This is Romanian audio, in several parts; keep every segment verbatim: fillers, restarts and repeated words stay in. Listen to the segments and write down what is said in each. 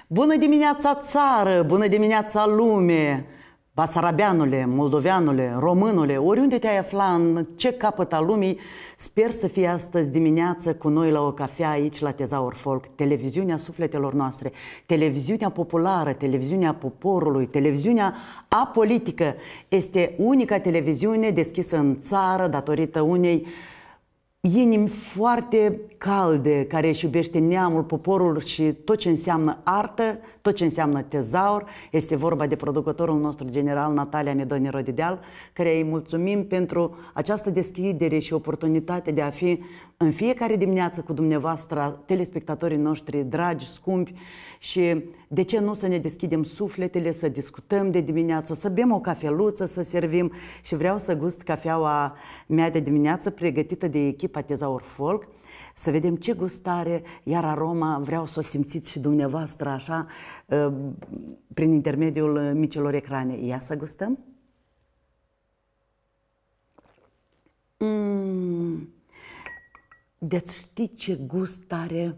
Bună dimineața țară, bună dimineața lume, basarabeanule, moldoveanule, românule, oriunde te-ai afla, în ce capăt al lumii, sper să fii astăzi dimineață cu noi la o cafea aici la Tezaur Folk, televiziunea sufletelor noastre, televiziunea populară, televiziunea poporului, televiziunea apolitică. Este unica televiziune deschisă în țară datorită unei inimi foarte calde, care își iubește neamul, poporul și tot ce înseamnă artă, tot ce înseamnă tezaur. Este vorba de producătorul nostru general, Natalia Medoni Rodideal, care îi mulțumim pentru această deschidere și oportunitate de a fi în fiecare dimineață cu dumneavoastră, telespectatorii noștri dragi, scumpi, și de ce nu să ne deschidem sufletele, să discutăm de dimineață, să bem o cafeluță, să servim. Și vreau să gust cafeaua mea de dimineață pregătită de echipa Tezaur Folk, să vedem ce gustare, iar aroma vreau să o simțiți și dumneavoastră așa, prin intermediul micilor ecrane. Ia să gustăm? Mm. Deci știi ce gust are?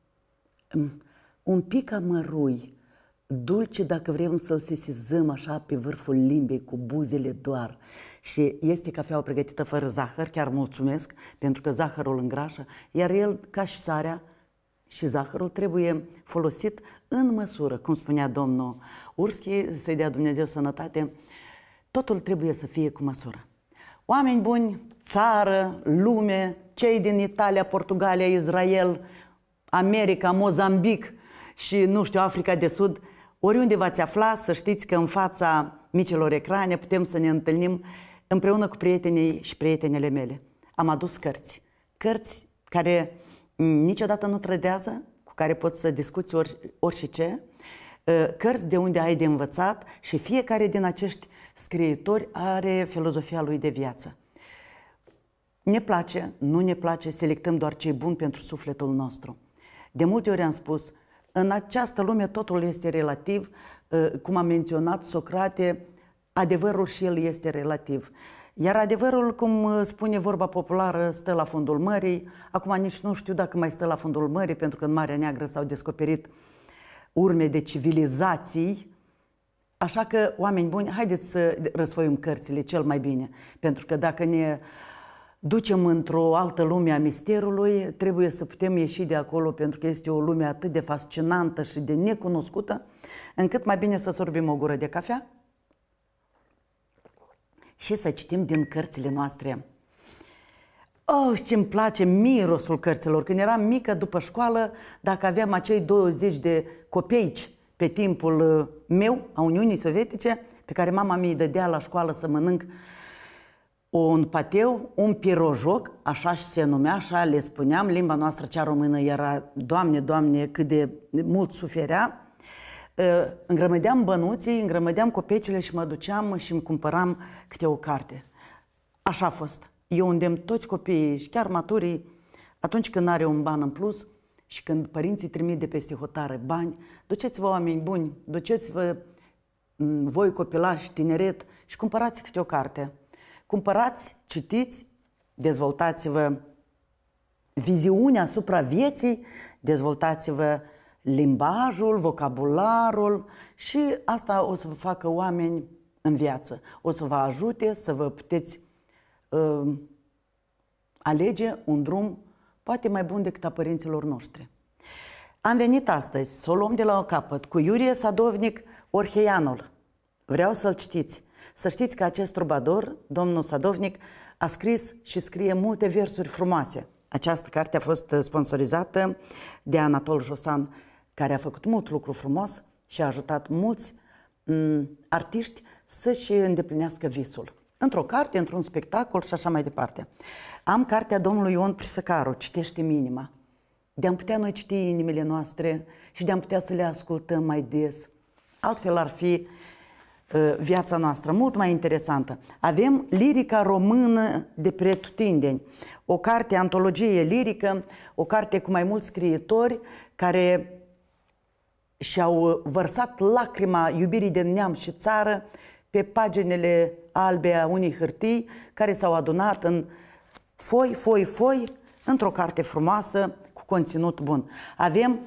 Un pic amărui, dulce dacă vrem să-l sesizăm așa pe vârful limbii, cu buzele doar. Și este cafeaua pregătită fără zahăr, chiar mulțumesc, pentru că zahărul îngrașă, iar el, ca și sarea și zahărul, trebuie folosit în măsură, cum spunea domnul Urschi, să-i dea Dumnezeu sănătate, totul trebuie să fie cu măsură. Oameni buni, țară, lume, cei din Italia, Portugalia, Israel, America, Mozambic și, nu știu, Africa de Sud, oriunde v-ați afla, să știți că în fața micilor ecrane putem să ne întâlnim împreună cu prietenii și prietenele mele. Am adus cărți, cărți care niciodată nu trădează, cu care poți să discuți ori, orice, cărți de unde ai de învățat și fiecare din acești scriitori are filozofia lui de viață. Ne place, nu ne place, selectăm doar ce e bun pentru sufletul nostru. De multe ori am spus, în această lume totul este relativ, cum a menționat Socrate, adevărul și el este relativ. Iar adevărul, cum spune vorba populară, stă la fundul mării. Acum nici nu știu dacă mai stă la fundul mării, pentru că în Marea Neagră s-au descoperit urme de civilizații. Așa că, oameni buni, haideți să răsfoim cărțile cel mai bine, pentru că dacă ne ducem într-o altă lume a misterului, trebuie să putem ieși de acolo, pentru că este o lume atât de fascinantă și de necunoscută, încât mai bine să sorbim o gură de cafea și să citim din cărțile noastre. Oh, ce-mi place mirosul cărților! Când eram mică, după școală, dacă aveam acei douăzeci de copeici pe timpul meu, a Uniunii Sovietice, pe care mama mi-i dădea la școală să mănânc un pateu, un pirojoc, așa și se numea, așa le spuneam, limba noastră cea română era, Doamne, Doamne, cât de mult suferea. Îngrămădeam bănuții, îngrămădeam copecile și mă duceam și îmi cumpăram câte o carte. Așa a fost. Eu îndemn toți copiii și chiar maturii, atunci când are un ban în plus și când părinții trimit de peste hotare bani, duceți-vă, oameni buni, duceți-vă voi copilași, tineret și cumpărați câte o carte. Cumpărați, citiți, dezvoltați-vă viziunea asupra vieții, dezvoltați-vă limbajul, vocabularul și asta o să vă facă oameni în viață. O să vă ajute să vă puteți uh, alege un drum poate mai bun decât a părinților noștri. Am venit astăzi să o luăm de la o capăt cu Iurie Sadovnic Orheianul. Vreau să-l citiți. Să știți că acest trubador, domnul Sadovnic, a scris și scrie multe versuri frumoase. Această carte a fost sponsorizată de Anatol Josan, care a făcut mult lucru frumos și a ajutat mulți m, artiști să-și îndeplinească visul. Într-o carte, într-un spectacol și așa mai departe. Am cartea domnului Ion Prisăcaru, Citește-mi inima. De-am putea noi citi inimile noastre și de-am putea să le ascultăm mai des. Altfel ar fi viața noastră, mult mai interesantă. Avem Lirica română de pretutindeni, o carte, antologie lirică, o carte cu mai mulți scriitori care și-au vărsat lacrima iubirii de neam și țară pe paginile albe a unei hârtii care s-au adunat în foi, foi, foi, într-o carte frumoasă cu conținut bun. Avem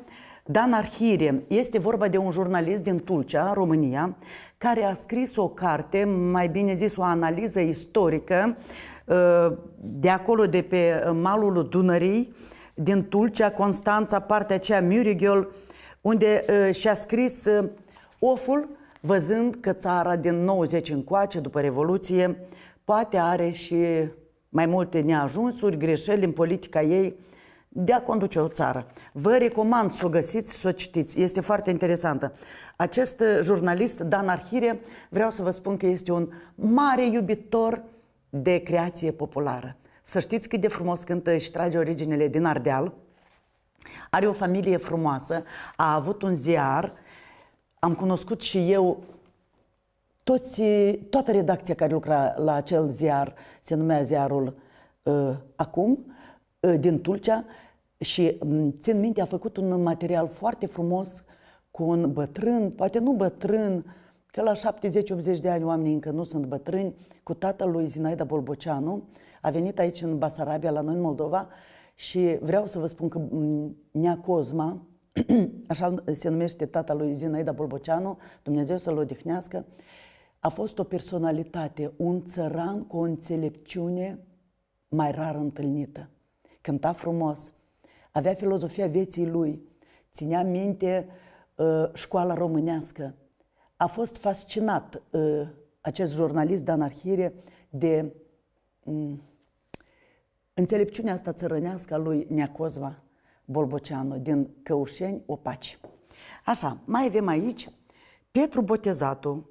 Dan Arhire. Este vorba de un jurnalist din Tulcea, România, care a scris o carte, mai bine zis o analiză istorică, de acolo, de pe malul Dunării, din Tulcea, Constanța, partea aceea, Murighel, unde și-a scris oful, văzând că țara din nouăzeci încoace, după Revoluție, poate are și mai multe neajunsuri, greșeli în politica ei de a conduce o țară. Vă recomand să o găsiți, să o citiți. Este foarte interesantă. Acest jurnalist, Dan Arhire, vreau să vă spun că este un mare iubitor de creație populară. Să știți cât de frumos cântă și trage originele din Ardeal. Are o familie frumoasă, a avut un ziar. Am cunoscut și eu toți, toată redacția care lucra la acel ziar, se numea ziarul uh, acum, uh, din Tulcea, și um, țin minte, a făcut un material foarte frumos cu un bătrân, poate nu bătrân, că la șaptezeci optzeci de ani oamenii încă nu sunt bătrâni, cu tatăl lui Zinaida Bolboceanu. A venit aici în Basarabia, la noi în Moldova, și vreau să vă spun că Nea Cozma, așa se numește tata lui Zinaida Bolboceanu, Dumnezeu să-l odihnească, a fost o personalitate, un țăran cu o înțelepciune mai rar întâlnită. Cânta frumos, avea filozofia vieții lui, ținea minte uh, școala românească. A fost fascinat uh, acest jurnalist, Dan Arhire, de um, înțelepciunea asta țărănească a lui Nea Cozma Bolboceanu, din Căușeni, Opaci. Așa, mai avem aici Petru Botezatu,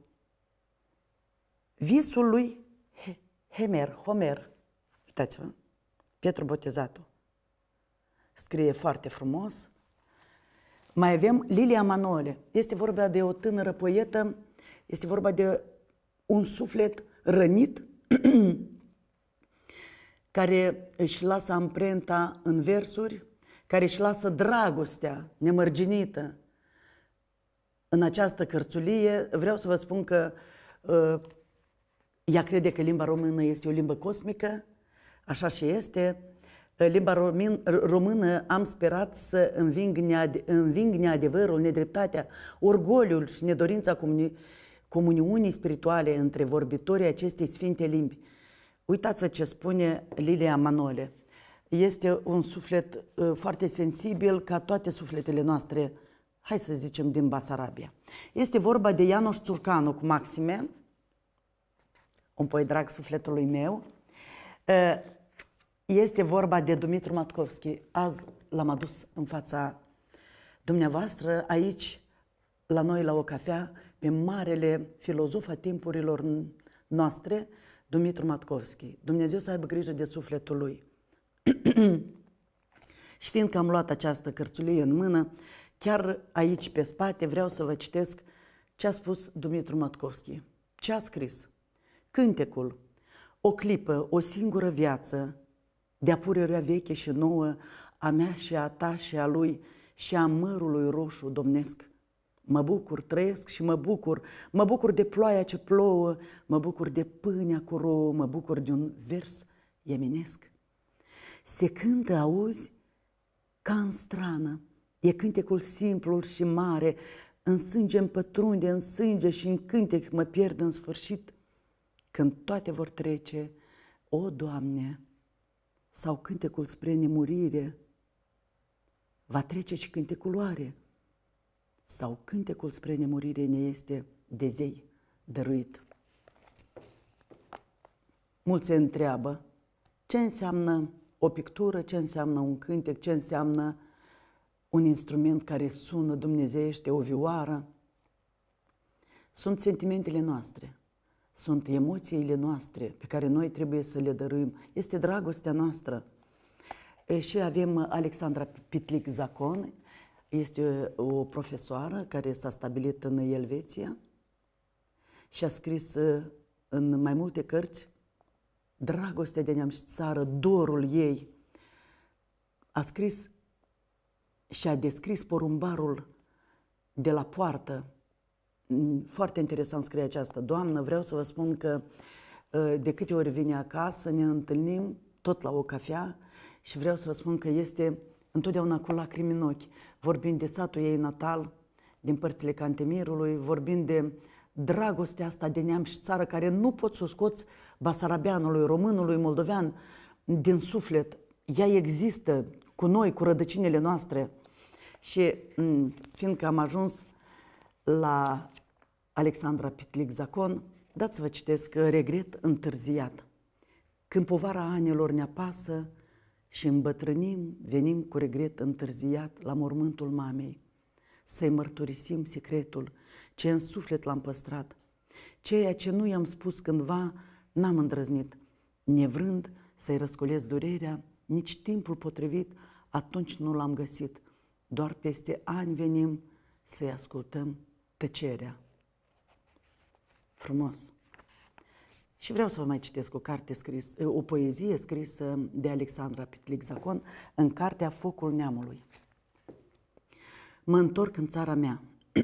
visul lui Homer, Homer. Uitați-vă, Petru Botezatu. Scrie foarte frumos. Mai avem Lilia Manole. Este vorba de o tânără poetă, este vorba de un suflet rănit care își lasă amprenta în versuri, care își lasă dragostea nemărginită în această cărțulie. Vreau să vă spun că uh, ea crede că limba română este o limbă cosmică, așa și este. Limba romin, română am sperat să înving, neade, înving neadevărul, nedreptatea, orgoliul și nedorința comuni, comuniunii spirituale între vorbitorii acestei sfinte limbi. Uitați-vă ce spune Lilia Manole. Este un suflet uh, foarte sensibil, ca toate sufletele noastre, hai să zicem, din Basarabia. Este vorba de Ianoș Țurcanu cu Maxime, un poet drag sufletului meu. Uh, Este vorba de Dumitru Matkovski. Azi l-am adus în fața dumneavoastră, aici, la noi, la o cafea, pe marele filozof a timpurilor noastre, Dumitru Matkovski. Dumnezeu să aibă grijă de sufletul lui. Și fiindcă am luat această cărțulie în mână, chiar aici pe spate vreau să vă citesc ce a spus Dumitru Matkovski. Ce a scris? Cântecul, o clipă, o singură viață, de-a purerea veche și nouă, a mea și a ta și a lui și a mărului roșu domnesc. Mă bucur, trăiesc și mă bucur, mă bucur de ploaia ce plouă, mă bucur de pâinea cu rouă, mă bucur de un vers ieminesc. Se cântă, auzi, ca în strană, e cântecul simplu și mare, în sânge îmi pătrunde, în sânge și în cântec mă pierd în sfârșit. Când toate vor trece, o, Doamne, sau cântecul spre nemurire, va trece și cântecul oare, sau cântecul spre nemurire ne este de zei dăruit. Mulți se întreabă ce înseamnă o pictură, ce înseamnă un cântec, ce înseamnă un instrument care sună dumnezeiește, o vioară. Sunt sentimentele noastre, sunt emoțiile noastre pe care noi trebuie să le dăruim. Este dragostea noastră. E, și avem Alexandra Pitlic-Zacon, este o profesoară care s-a stabilit în Elveția și a scris în mai multe cărți dragostea de neam și țară, dorul ei. A scris și a descris porumbarul de la poartă. Foarte interesant scrie această doamnă. Vreau să vă spun că de câte ori vine acasă, ne întâlnim tot la o cafea și vreau să vă spun că este întotdeauna cu lacrimi în ochi, vorbind de satul ei natal, din părțile Cantemirului, vorbind de dragostea asta de neam și țară, care nu poți să o scoți basarabeanului, românului, moldovean din suflet. Ea există cu noi, cu rădăcinile noastre. Și fiindcă am ajuns la Alexandra Pitlic Zacon, dați să vă citesc Regret întârziat. Când povara anilor ne apasă și îmbătrânim, venim cu regret întârziat la mormântul mamei, să-i mărturisim secretul ce în suflet l-am păstrat. Ceea ce nu i-am spus cândva, n-am îndrăznit, nevrând să-i răscolesc durerea, nici timpul potrivit atunci nu l-am găsit. Doar peste ani venim să-i ascultăm tăcerea. Frumos! Și vreau să vă mai citesc o carte scris, o poezie scrisă de Alexandra Pitlic Zacon în cartea Focul Neamului. Mă întorc în țara mea.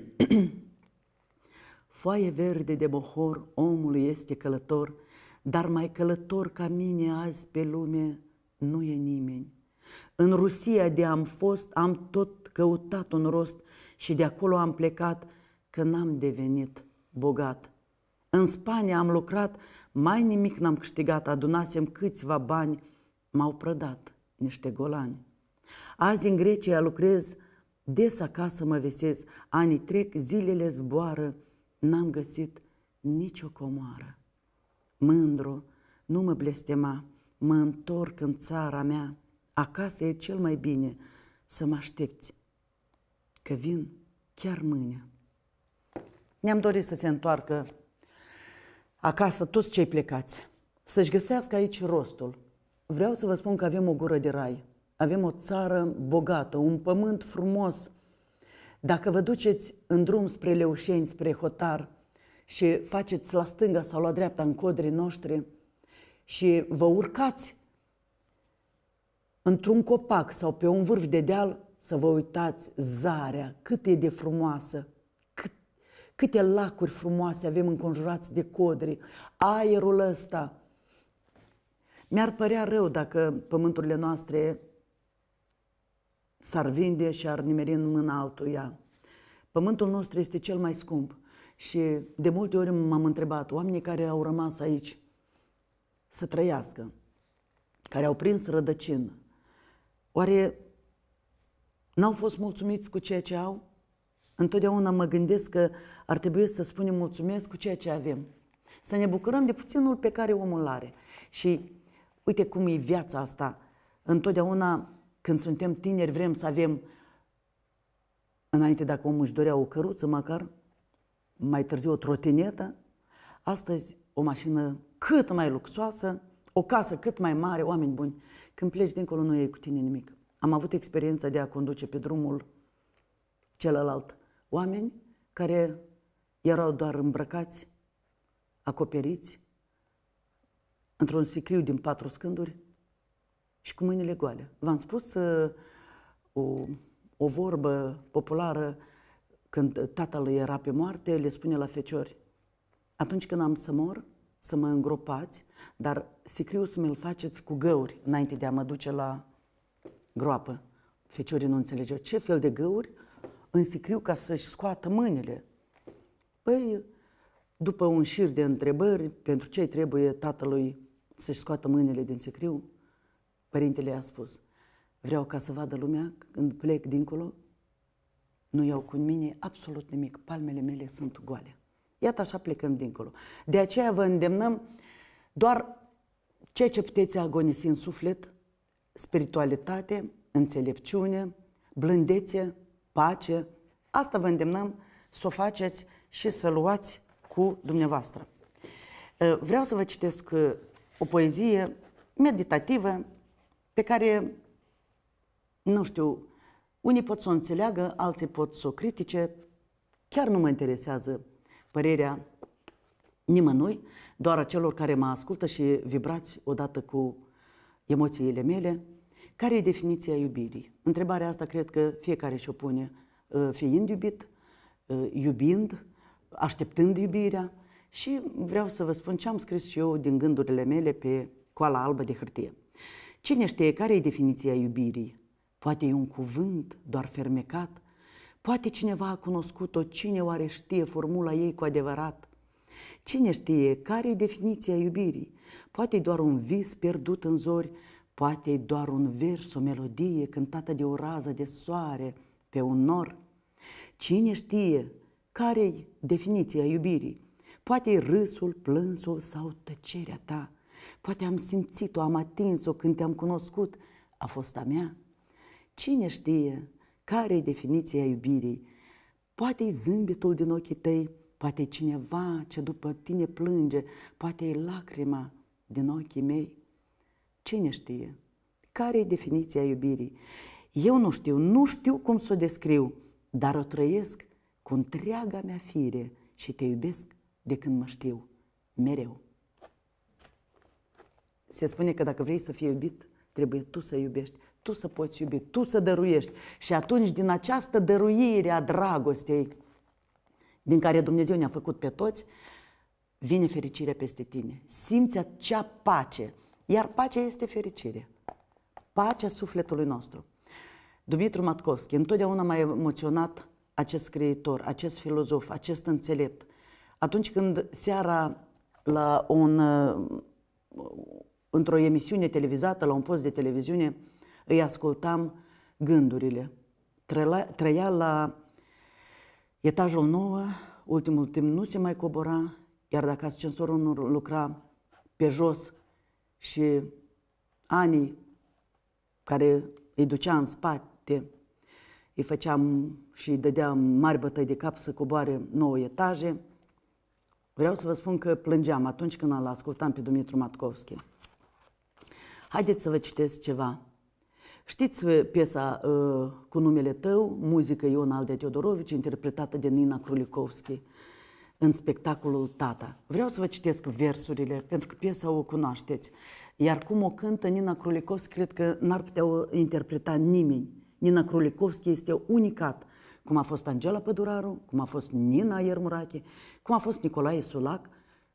Foaie verde de bohor, omul este călător, dar mai călător ca mine azi pe lume nu e nimeni. În Rusia de am fost, am tot căutat un rost și de acolo am plecat, că n-am devenit bogat. În Spania am lucrat, mai nimic n-am câștigat, adunasem câțiva bani, m-au prădat niște golani. Azi în Grecia lucrez, des acasă mă vesez, anii trec, zilele zboară, n-am găsit nicio comoară. Mândru, nu mă blestema, mă întorc în țara mea, acasă e cel mai bine să mă aștepți, că vin chiar mâine. Ne-am dorit să se întoarcă acasă toți cei plecați, să-și găsească aici rostul. Vreau să vă spun că avem o gură de rai, avem o țară bogată, un pământ frumos. Dacă vă duceți în drum spre Leușeni, spre Hotar și faceți la stânga sau la dreapta în codrii noștri și vă urcați într-un copac sau pe un vârf de deal, să vă uitați zarea, cât e de frumoasă, cât, câte lacuri frumoase avem înconjurați de codri, aerul ăsta. Mi-ar părea rău dacă pământurile noastre s-ar vinde și ar nimeri în mâna altuia. Pământul nostru este cel mai scump și de multe ori m-am întrebat, oamenii care au rămas aici să trăiască, care au prins rădăcină, oare n-au fost mulțumiți cu ceea ce au? Întotdeauna mă gândesc că ar trebui să spunem mulțumesc cu ceea ce avem. Să ne bucurăm de puținul pe care omul îl are. Și uite cum e viața asta. Întotdeauna când suntem tineri vrem să avem, înainte dacă omul își dorea o căruță măcar, mai târziu o trotinetă, astăzi o mașină cât mai luxoasă, o casă cât mai mare, oameni buni. Când pleci dincolo nu iei cu tine nimic. Am avut experiența de a conduce pe drumul celălalt oameni care erau doar îmbrăcați, acoperiți, într-un sicriu din patru scânduri și cu mâinile goale. V-am spus uh, o, o vorbă populară când tatăl era pe moarte, le spune la feciori, atunci când am să mor, să mă îngropați, dar sicriul să mi-l faceți cu găuri înainte de a mă duce la groapă. Feciorii nu înțelegeau ce fel de găuri în sicriu ca să-și scoată mâinile. Păi, după un șir de întrebări, pentru ce trebuie tatălui să-și scoată mâinile din sicriu, părintele i-a spus, vreau ca să vadă lumea când plec dincolo, nu iau cu mine absolut nimic, palmele mele sunt goale. Iată așa plecăm dincolo. De aceea vă îndemnăm doar ceea ce puteți agonisi în suflet, spiritualitate, înțelepciune, blândețe, pace. Asta vă îndemnăm să o faceți și să luați cu dumneavoastră. Vreau să vă citesc o poezie meditativă pe care, nu știu, unii pot să o înțeleagă, alții pot să o critique. Chiar nu mă interesează părerea nimănui, doar a celor care mă ascultă și vibrați odată cu emoțiile mele. Care e definiția iubirii? Întrebarea asta cred că fiecare și-o pune, fiind iubit, iubind, așteptând iubirea. Și vreau să vă spun ce am scris și eu din gândurile mele pe coala albă de hârtie. Cine știe care e definiția iubirii? Poate e un cuvânt doar fermecat, poate cineva a cunoscut-o, cine oare știe formula ei cu adevărat? Cine știe care e definiția iubirii? Poate e doar un vis pierdut în zori, poate e doar un vers, o melodie cântată de o rază de soare pe un nor. Cine știe care e definiția iubirii? Poate e râsul, plânsul sau tăcerea ta. Poate am simțit-o, am atins-o când te-am cunoscut, a fost a mea. Cine știe care e definiția iubirii? Poate e zâmbetul din ochii tăi, poate e cineva ce după tine plânge, poate e lacrima din ochii mei. Cine știe care e definiția iubirii? Eu nu știu, nu știu cum să o descriu, dar o trăiesc cu întreaga mea fire și te iubesc de când mă știu, mereu. Se spune că dacă vrei să fii iubit, trebuie tu să iubești, tu să poți iubi, tu să dăruiești. Și atunci, din această dăruire a dragostei, din care Dumnezeu ne-a făcut pe toți, vine fericirea peste tine. Simți acea pace, iar pacea este fericire. Pacea sufletului nostru. Dumitru Matkovski întotdeauna m-a emoționat acest scriitor, acest filozof, acest înțelept. Atunci când seara la un, într-o emisiune televizată, la un post de televiziune, îi ascultam gândurile. Trăia la etajul nouă, ultimul timp nu se mai cobora, iar dacă ascensorul nu lucra pe jos și anii care îi ducea în spate, îi făceam și îi dădeam mari bătăi de cap să coboare nouă etaje, vreau să vă spun că plângeam atunci când îl ascultam pe Dumitru Matkovski. Haideți să vă citesc ceva. Știți piesa uh, Cu numele tău, muzică Ion Aldea Teodorovici, interpretată de Nina Krulikovski în spectacolul Tata. Vreau să vă citesc versurile, pentru că piesa o cunoașteți. Iar cum o cântă Nina Krulikovski, cred că n-ar putea o interpreta nimeni. Nina Krulikovski este unicat, cum a fost Angela Păduraru, cum a fost Nina Iermurache, cum a fost Nicolae Sulac.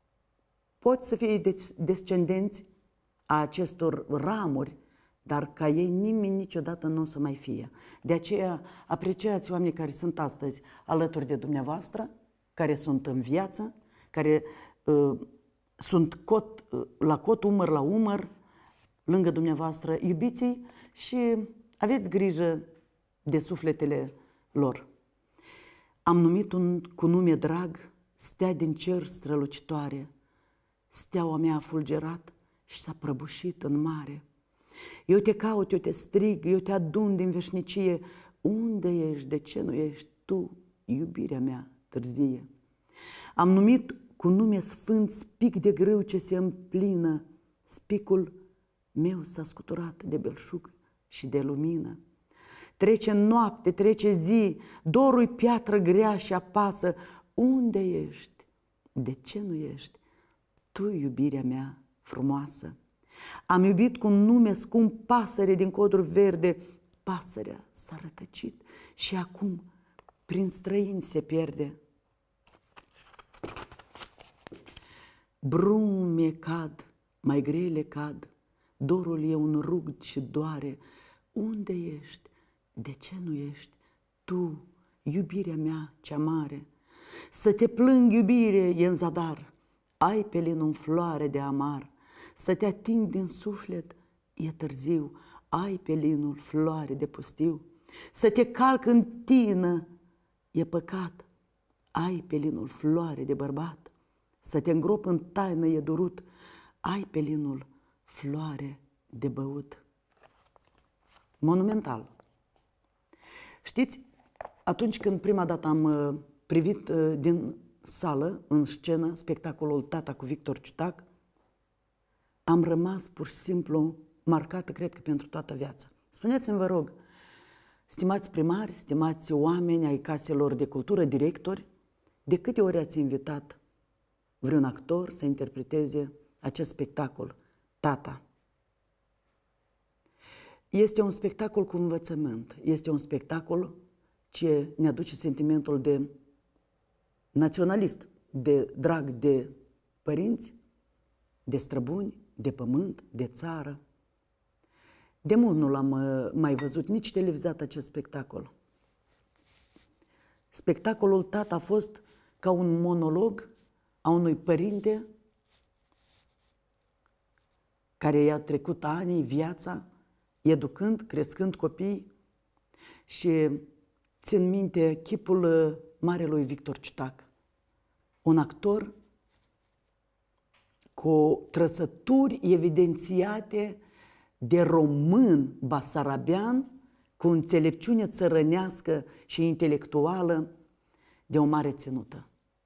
Poți să fie descendenți a acestor ramuri, dar ca ei nimeni niciodată nu o să mai fie. De aceea apreciați oamenii care sunt astăzi alături de dumneavoastră, care sunt în viață, care uh, sunt cot, uh, la cot, umăr la umăr, lângă dumneavoastră, iubiți-i și aveți grijă de sufletele lor. Am numit un cu nume drag, stea din cer strălucitoare, steaua mea a fulgerat și s-a prăbușit în mare. Eu te caut, eu te strig, eu te adun din veșnicie. Unde ești? De ce nu ești tu, iubirea mea târzie? Am numit cu nume sfânt spic de grâu ce se împlină. Spicul meu s-a scuturat de belșug și de lumină. Trece noapte, trece zi, dorul-i piatră grea și apasă. Unde ești? De ce nu ești tu, iubirea mea frumoasă? Am iubit cu un nume scump pasăre din codru verde. Pasărea s-a rătăcit și acum prin străini se pierde. Brume cad, mai grele cad, dorul e un rug și doare. Unde ești? De ce nu ești tu, iubirea mea cea mare? Să te plâng, iubire, e în zadar, ai pe lin în floare de amar. Să te ating din suflet, e târziu, ai pe linul floare de pustiu. Să te calc în tină, e păcat, ai pe linul floare de bărbat. Să te îngrop în taină, e durut, ai pe linul floare de băut. Monumental. Știți, atunci când prima dată am privit din sală, în scenă, spectacolul Tata cu Victor Ciutac, am rămas pur și simplu marcată, cred că pentru toată viața. Spuneți-mi, vă rog, stimați primari, stimați oameni ai caselor de cultură, directori, de câte ori ați invitat vreun actor să interpreteze acest spectacol, Tata? Este un spectacol cu învățământ, este un spectacol ce ne aduce sentimentul de naționalist, de drag de părinți, de străbuni, de pământ, de țară. De mult nu l-am uh, mai văzut, nici televizat acest spectacol. Spectacolul Tată a fost ca un monolog a unui părinte care i-a trecut ani, viața, educând, crescând copii și țin minte chipul uh, marelui Victor Ciutac, un actor cu trăsături evidențiate de român basarabean, cu înțelepciune țărănească și intelectuală de o mare ținută.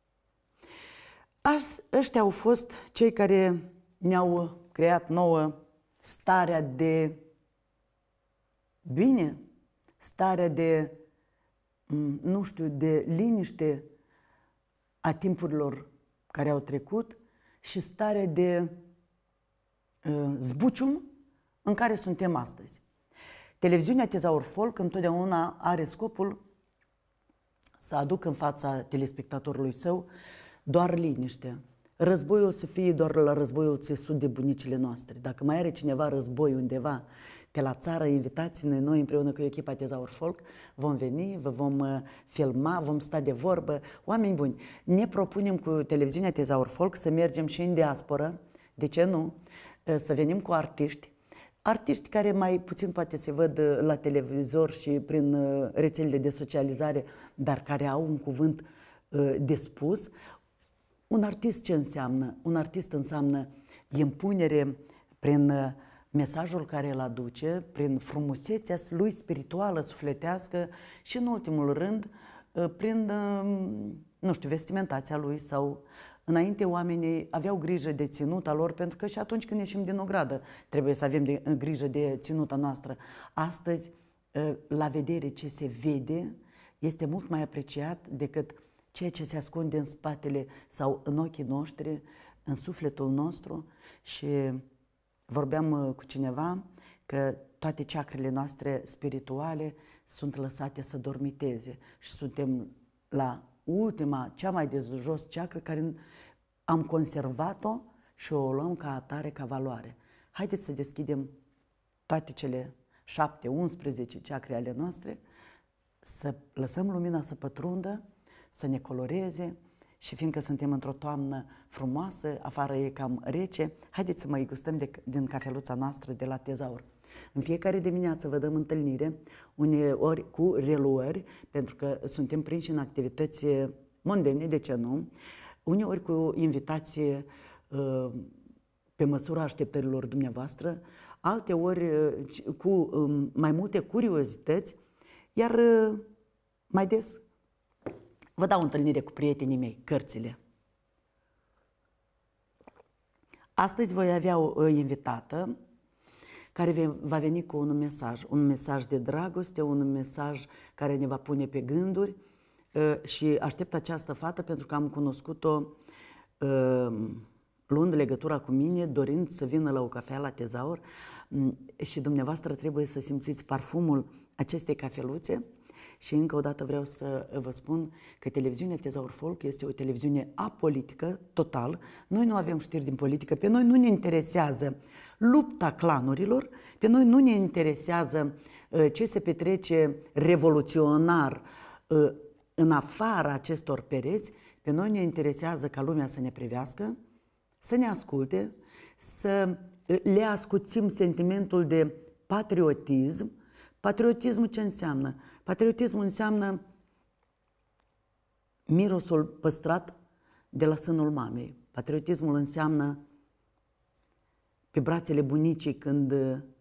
Ăștia au fost cei care ne-au creat nouă starea de bine, starea de, nu știu, de liniște a timpurilor care au trecut și starea de uh, zbucium în care suntem astăzi. Televiziunea Tezaur Folk întotdeauna are scopul să aducă în fața telespectatorului său doar liniște. Războiul să fie doar la războiul țesut de bunicile noastre. Dacă mai are cineva război undeva pe la țară, invitați-ne, noi împreună cu echipa Tezaur Folk vom veni, vă vom filma, vom sta de vorbă. Oameni buni, ne propunem cu televiziunea Tezaur Folk să mergem și în diasporă, de ce nu, să venim cu artiști, artiști care mai puțin poate se văd la televizor și prin rețelele de socializare, dar care au un cuvânt de spus. Un artist ce înseamnă? Un artist înseamnă impunere prin mesajul care îl aduce, prin frumusețea lui spirituală, sufletească și, în ultimul rând, prin, nu știu, vestimentația lui sau... Înainte oamenii aveau grijă de ținuta lor, pentru că și atunci când ieșim din ogradă trebuie să avem de, grijă de ținuta noastră. Astăzi, la vedere ce se vede, este mult mai apreciat decât ceea ce se ascunde în spatele sau în ochii noștri, în sufletul nostru. Și vorbeam cu cineva că toate chakrele noastre spirituale sunt lăsate să dormiteze și suntem la ultima, cea mai de jos chakră care am conservat-o și o luăm ca atare, ca valoare. Haideți să deschidem toate cele șapte, unsprezece chakre ale noastre, să lăsăm lumina să pătrundă, să ne coloreze și fiindcă suntem într-o toamnă frumoasă, afară e cam rece, haideți să mai gustăm de, din cafeluța noastră de la Tezaur. În fiecare dimineață vă dăm întâlnire, uneori cu reluări, pentru că suntem prinși în activități mondene, de ce nu, uneori cu invitație uh, pe măsura așteptărilor dumneavoastră, alteori uh, cu uh, mai multe curiozități, iar uh, mai des vă dau întâlnire cu prietenii mei, cărțile. Astăzi voi avea o invitată care va veni cu un mesaj, un mesaj de dragoste, un mesaj care ne va pune pe gânduri și aștept această fată pentru că am cunoscut-o luând legătura cu mine, dorind să vină la o cafea la Tezaur și dumneavoastră trebuie să simțiți parfumul acestei cafeluțe. Și încă o dată vreau să vă spun că televiziunea Tezaur Folk este o televiziune apolitică, total. Noi nu avem știri din politică, pe noi nu ne interesează lupta clanurilor, pe noi nu ne interesează uh, ce se petrece revoluționar uh, în afara acestor pereți, pe noi ne interesează ca lumea să ne privească, să ne asculte, să uh, le ascuțim sentimentul de patriotism. Patriotismul ce înseamnă? Patriotismul înseamnă mirosul păstrat de la sânul mamei. Patriotismul înseamnă pe brațele bunicii când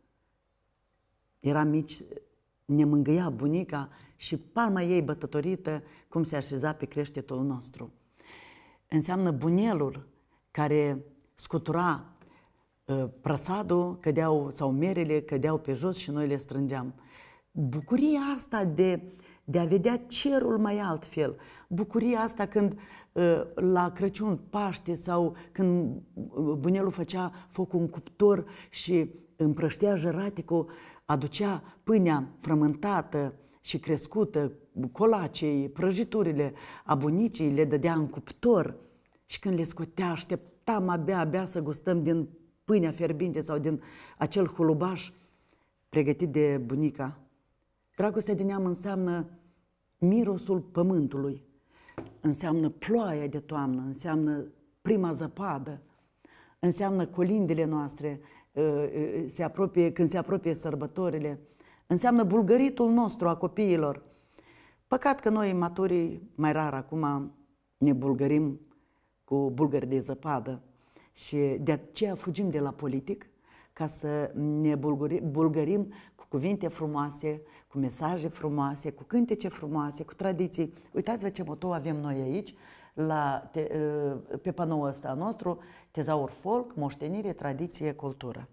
era mici, ne mângâia bunica și palma ei bătătorită cum se așeza pe creștetul nostru. Înseamnă bunelul care scutura uh, prăsadul, cădeau, sau merele cădeau pe jos și noi le strângeam. Bucuria asta de, de a vedea cerul mai altfel, bucuria asta când uh, la Crăciun, Paște sau când bunelul făcea focul în cuptor și împrăștea jăraticul, aducea pâinea frământată și crescută, colacei, prăjiturile a bunicii, le dădea în cuptor și când le scotea, așteptam abia, abia să gustăm din pâinea fierbinte sau din acel hulubaș. pregătit de bunica. Dragostea de neam înseamnă mirosul pământului, înseamnă ploaia de toamnă, înseamnă prima zăpadă, înseamnă colindele noastre, se apropie, când se apropie sărbătorile, înseamnă bulgăritul nostru a copiilor. Păcat că noi, maturii, mai rar acum ne bulgărim cu bulgări de zăpadă și de aceea fugim de la politic ca să ne bulgărim cu cuvinte frumoase, cu mesaje frumoase, cu cântece frumoase, cu tradiții. Uitați-vă ce motou avem noi aici, la, te, pe panoul ăsta nostru, Tezaur Folk, moștenire, tradiție, cultură.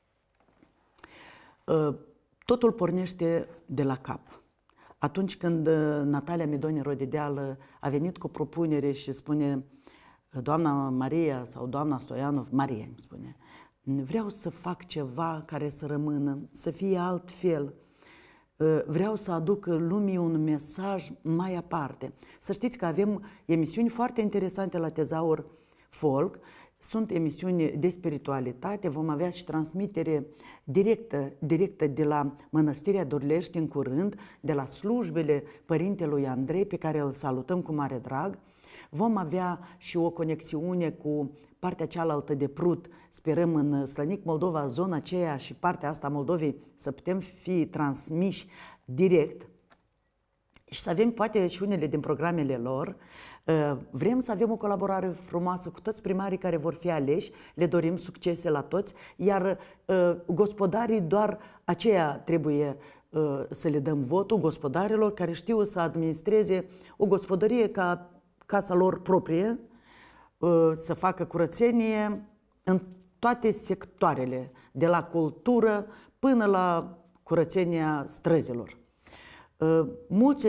Totul pornește de la cap. Atunci când Natalia Midone Rodideal a venit cu propunere și spune, doamna Maria sau doamna Stoianov, Maria îmi spune, vreau să fac ceva care să rămână, să fie altfel. Vreau să aduc lumii un mesaj mai aparte. Să știți că avem emisiuni foarte interesante la Tezaur Folk. Sunt emisiuni de spiritualitate, vom avea și transmitere directă, directă de la Mănăstirea Dorlești în curând, de la slujbele Părintelui Andrei, pe care îl salutăm cu mare drag. Vom avea și o conexiune cu partea cealaltă de Prut, sperăm în Slănic, Moldova, zona aceea și partea asta a Moldovei, să putem fi transmiși direct și să avem poate și unele din programele lor. Vrem să avem o colaborare frumoasă cu toți primarii care vor fi aleși, le dorim succese la toți, iar gospodarii doar aceea trebuie să le dăm votul, gospodarilor care știu să administreze o gospodărie ca casa lor proprie, să facă curățenie în toate sectoarele, de la cultură până la curățenia străzilor. Mulți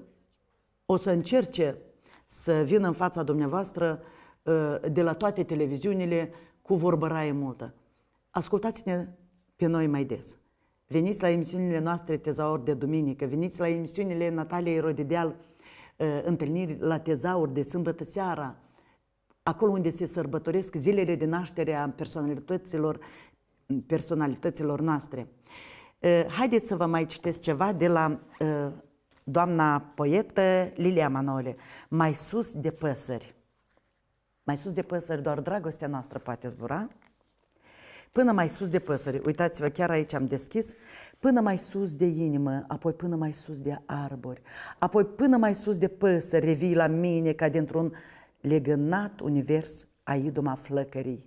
o să încerce să vină în fața dumneavoastră de la toate televiziunile cu vorbăraie multă. Ascultați-ne pe noi mai des. Veniți la emisiunile noastre Tezaur de duminică, veniți la emisiunile Nataliei Rodideal, întâlniri la Tezaur de sâmbătă seara, acolo unde se sărbătoresc zilele de naștere a personalităților, personalităților noastre. Haideți să vă mai citesc ceva de la doamna poetă Lilia Manole. Mai sus de păsări. Mai sus de păsări, doar dragostea noastră poate zbura. Până mai sus de păsări, uitați-vă, chiar aici am deschis, până mai sus de inimă, apoi până mai sus de arbori, apoi până mai sus de păsări, revii la mine ca dintr-un legănat univers a idoma flăcării.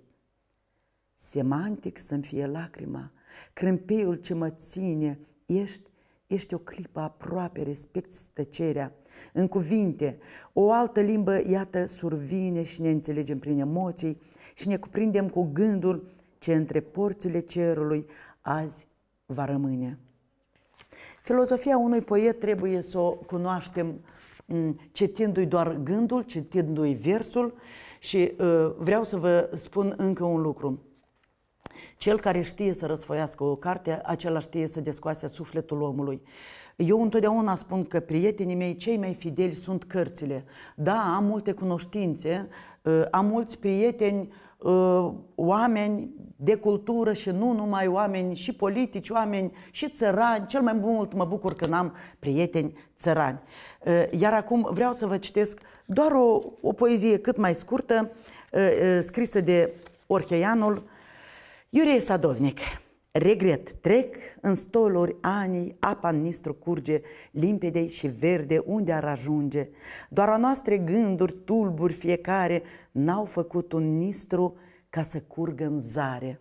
Semantic să-mi fie lacrima, crâmpeiul ce mă ține, ești, ești o clipă aproape, respecti tăcerea. În cuvinte, o altă limbă, iată, survine și ne înțelegem prin emoții și ne cuprindem cu gândul ce între porțile cerului azi va rămâne. Filozofia unui poet trebuie să o cunoaștem citindu-i doar gândul, citindu-i versul și uh, vreau să vă spun încă un lucru. Cel care știe să răsfoiască o carte, acela știe să descoase sufletul omului. Eu întotdeauna spun că prietenii mei cei mai fideli sunt cărțile. Da, am multe cunoștințe, uh, am mulți prieteni, uh, oameni de cultură și nu numai oameni, și politici, oameni și țărani. Cel mai mult mă bucur când am prieteni țărani. Uh, iar acum vreau să vă citesc doar o, o poezie cât mai scurtă, uh, uh, scrisă de Orcheianul Iurie Sadovnic. Regret, trec în stoluri anii, apa în nistru curge, limpede și verde unde ar ajunge. Doar a noastre gânduri, tulburi fiecare, n-au făcut un nistru ca să curgă în zare.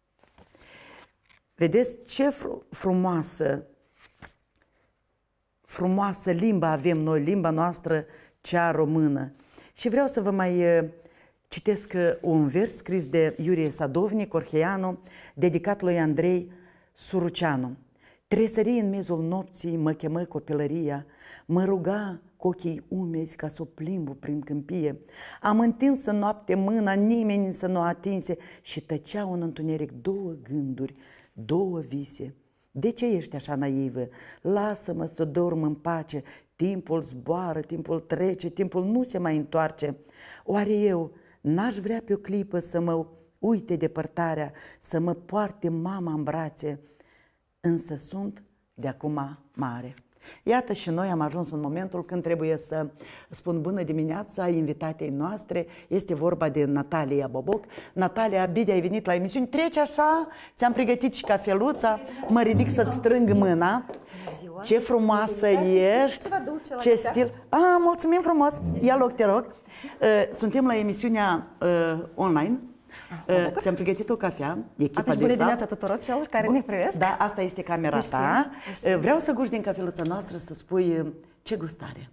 Vedeți ce frumoasă, frumoasă limba avem noi, limba noastră cea română. Și vreau să vă mai citesc un vers scris de Iurie Sadovnic, Orcheianu, dedicat lui Andrei Suruceanu. Tresării în mezul nopții, mă chemă copilăria, mă ruga cu ochii umezi ca să o plimbu prin câmpie. Am întins în noapte mâna, nimeni să nu o atinse și tăceau în întuneric două gânduri, două vise. De ce ești așa naivă? Lasă-mă să dorm în pace, timpul zboară, timpul trece, timpul nu se mai întoarce. Oare eu n-aș vrea pe o clipă să mă uite depărtarea, să mă poarte mama în brațe? însă sunt de acum mare. Iată și noi am ajuns în momentul când trebuie să spun bună dimineața invitatei noastre. Este vorba de Natalia Boboc. Natalia, bine ai venit la emisiune. Treci așa, ți-am pregătit și cafeluța. Mă ridic să-ți strâng mâna. Ce frumoasă ești, ce stil. Ah, mulțumim frumos. Ia loc, te rog. Suntem la emisiunea uh, online. Uh, ți-am pregătit o cafea, echipa Atunci, de bună dimineața tuturor celor care ne privesc. Da, asta este camera Mersi. ta. Mersi. Vreau să guși din cafeluța noastră să spui ce gustare.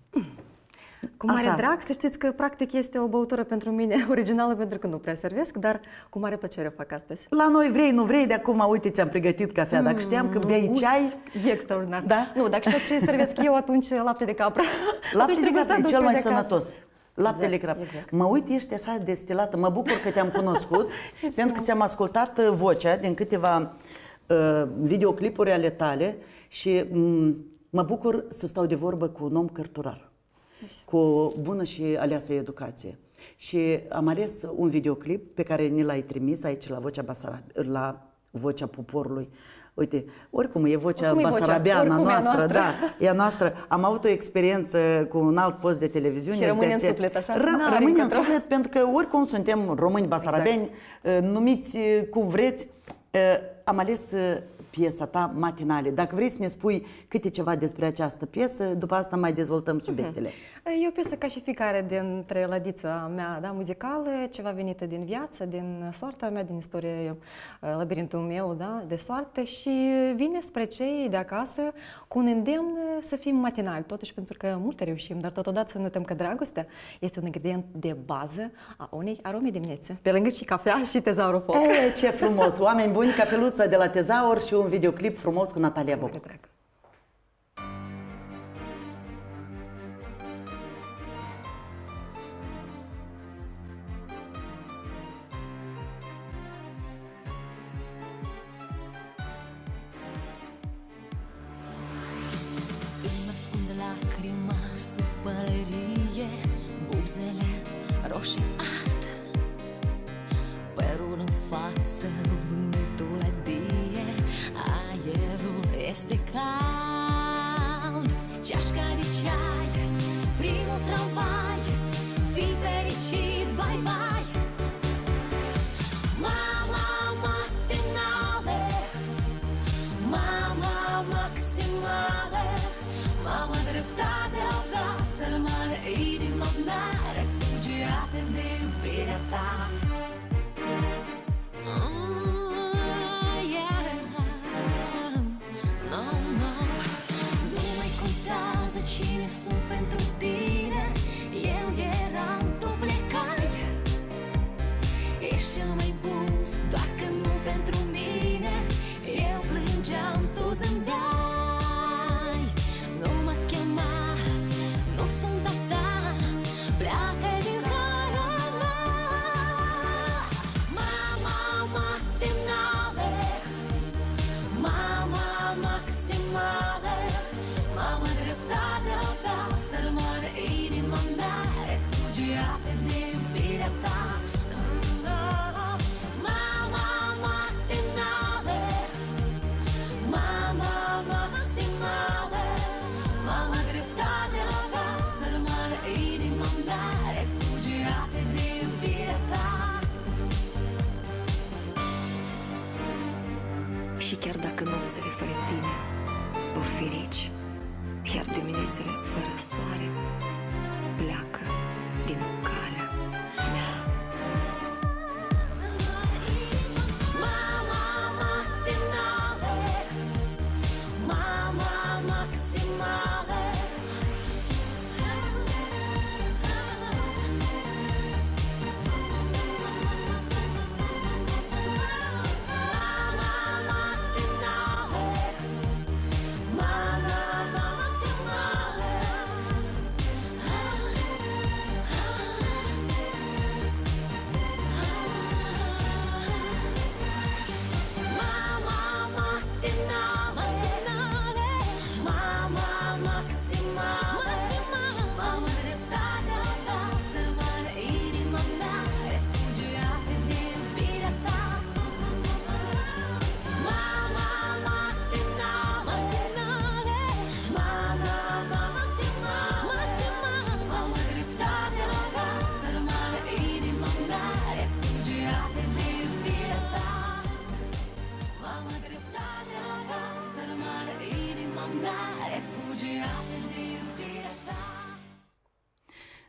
Cu mare Așa. drag, să știți că practic este o băutură pentru mine originală, pentru că nu prea servesc, dar cu mare plăcere o fac astăzi. La noi vrei, nu vrei, de acum, uite, ți-am pregătit cafea. Dacă știam că beai Uf, ceai... E extraordinar. Da? Nu, dacă știu ce servesc eu, atunci lapte de capră. Lapte de capră e cel mai de sănătos. Laptele Exact, capră. exact. Mă uit, ești așa destilată. Mă bucur că te-am cunoscut, pentru că ți-am ascultat uh, vocea din câteva uh, videoclipuri ale tale și um, mă bucur să stau de vorbă cu un om cărturar, cu o bună și aleasă educație. Și am ales un videoclip pe care ni l-ai trimis aici la Vocea Basarab- la Vocea Poporului. Uite, oricum e vocea Oricum e vocea, basarabeană oricum e a noastră, noastră. da, e a noastră. Am avut o experiență cu un alt post de televiziune. Și rămâne de în aceea- suflet, așa? Ră, N-are rămâne în încotro. suflet pentru că oricum suntem români basarabeni, exact. Numiți cum vreți. Am ales piesa ta, Matinale. Dacă vrei să ne spui câte ceva despre această piesă, după asta mai dezvoltăm subiectele. E o piesă ca și fiecare dintre lădița mea, da, muzicală, ceva venită din viață, din soarta mea, din istorie, labirintul meu, da, de soartă și vine spre cei de acasă cu un îndemn să fim matinali, totuși pentru că multe reușim, dar totodată să nu uităm că dragostea este un ingredient de bază a unei arome diminețe, pe lângă și cafea și tezaurul foc. E, ce frumos! Oameni buni, cafeluța de la Tezaur și un videoclip frumos cu Natalia Boc. Mare drag. Îmi ascund lacrima sub pălărie, buzele roșii ard, părul în față, vântul adie, aerul este cald. Ceașca de ceai, primul tramvai, fii fericit, bye bye. Mama matinale, mama maximale, mama dreptate avea să rămână inima mea, refugiată de iubirea ta. Oh, yeah. No, no. Nu mai contează cine sunt pentru tine, eu eram, tu plecai. Ești cel mai bun, doar că nu pentru mine, eu plângeam, tu zâmbeai. Nu mă chema, nu sunt a ta, pleacă din calea mea. Mama matinale, mama maximale, mama dreptate avea să rămână inima mea, refugiată de iubirea ta. Mama matinale, mama maximale, mama dreptate avea să rămână inima mea, refugiată de iubirea ta. Și chiar dacă nopțile fără tine vor fi reci, iar diminețile fără soare pleacă din calea mea. Mama matinale, mama maximale, mama matinale, mama maximale.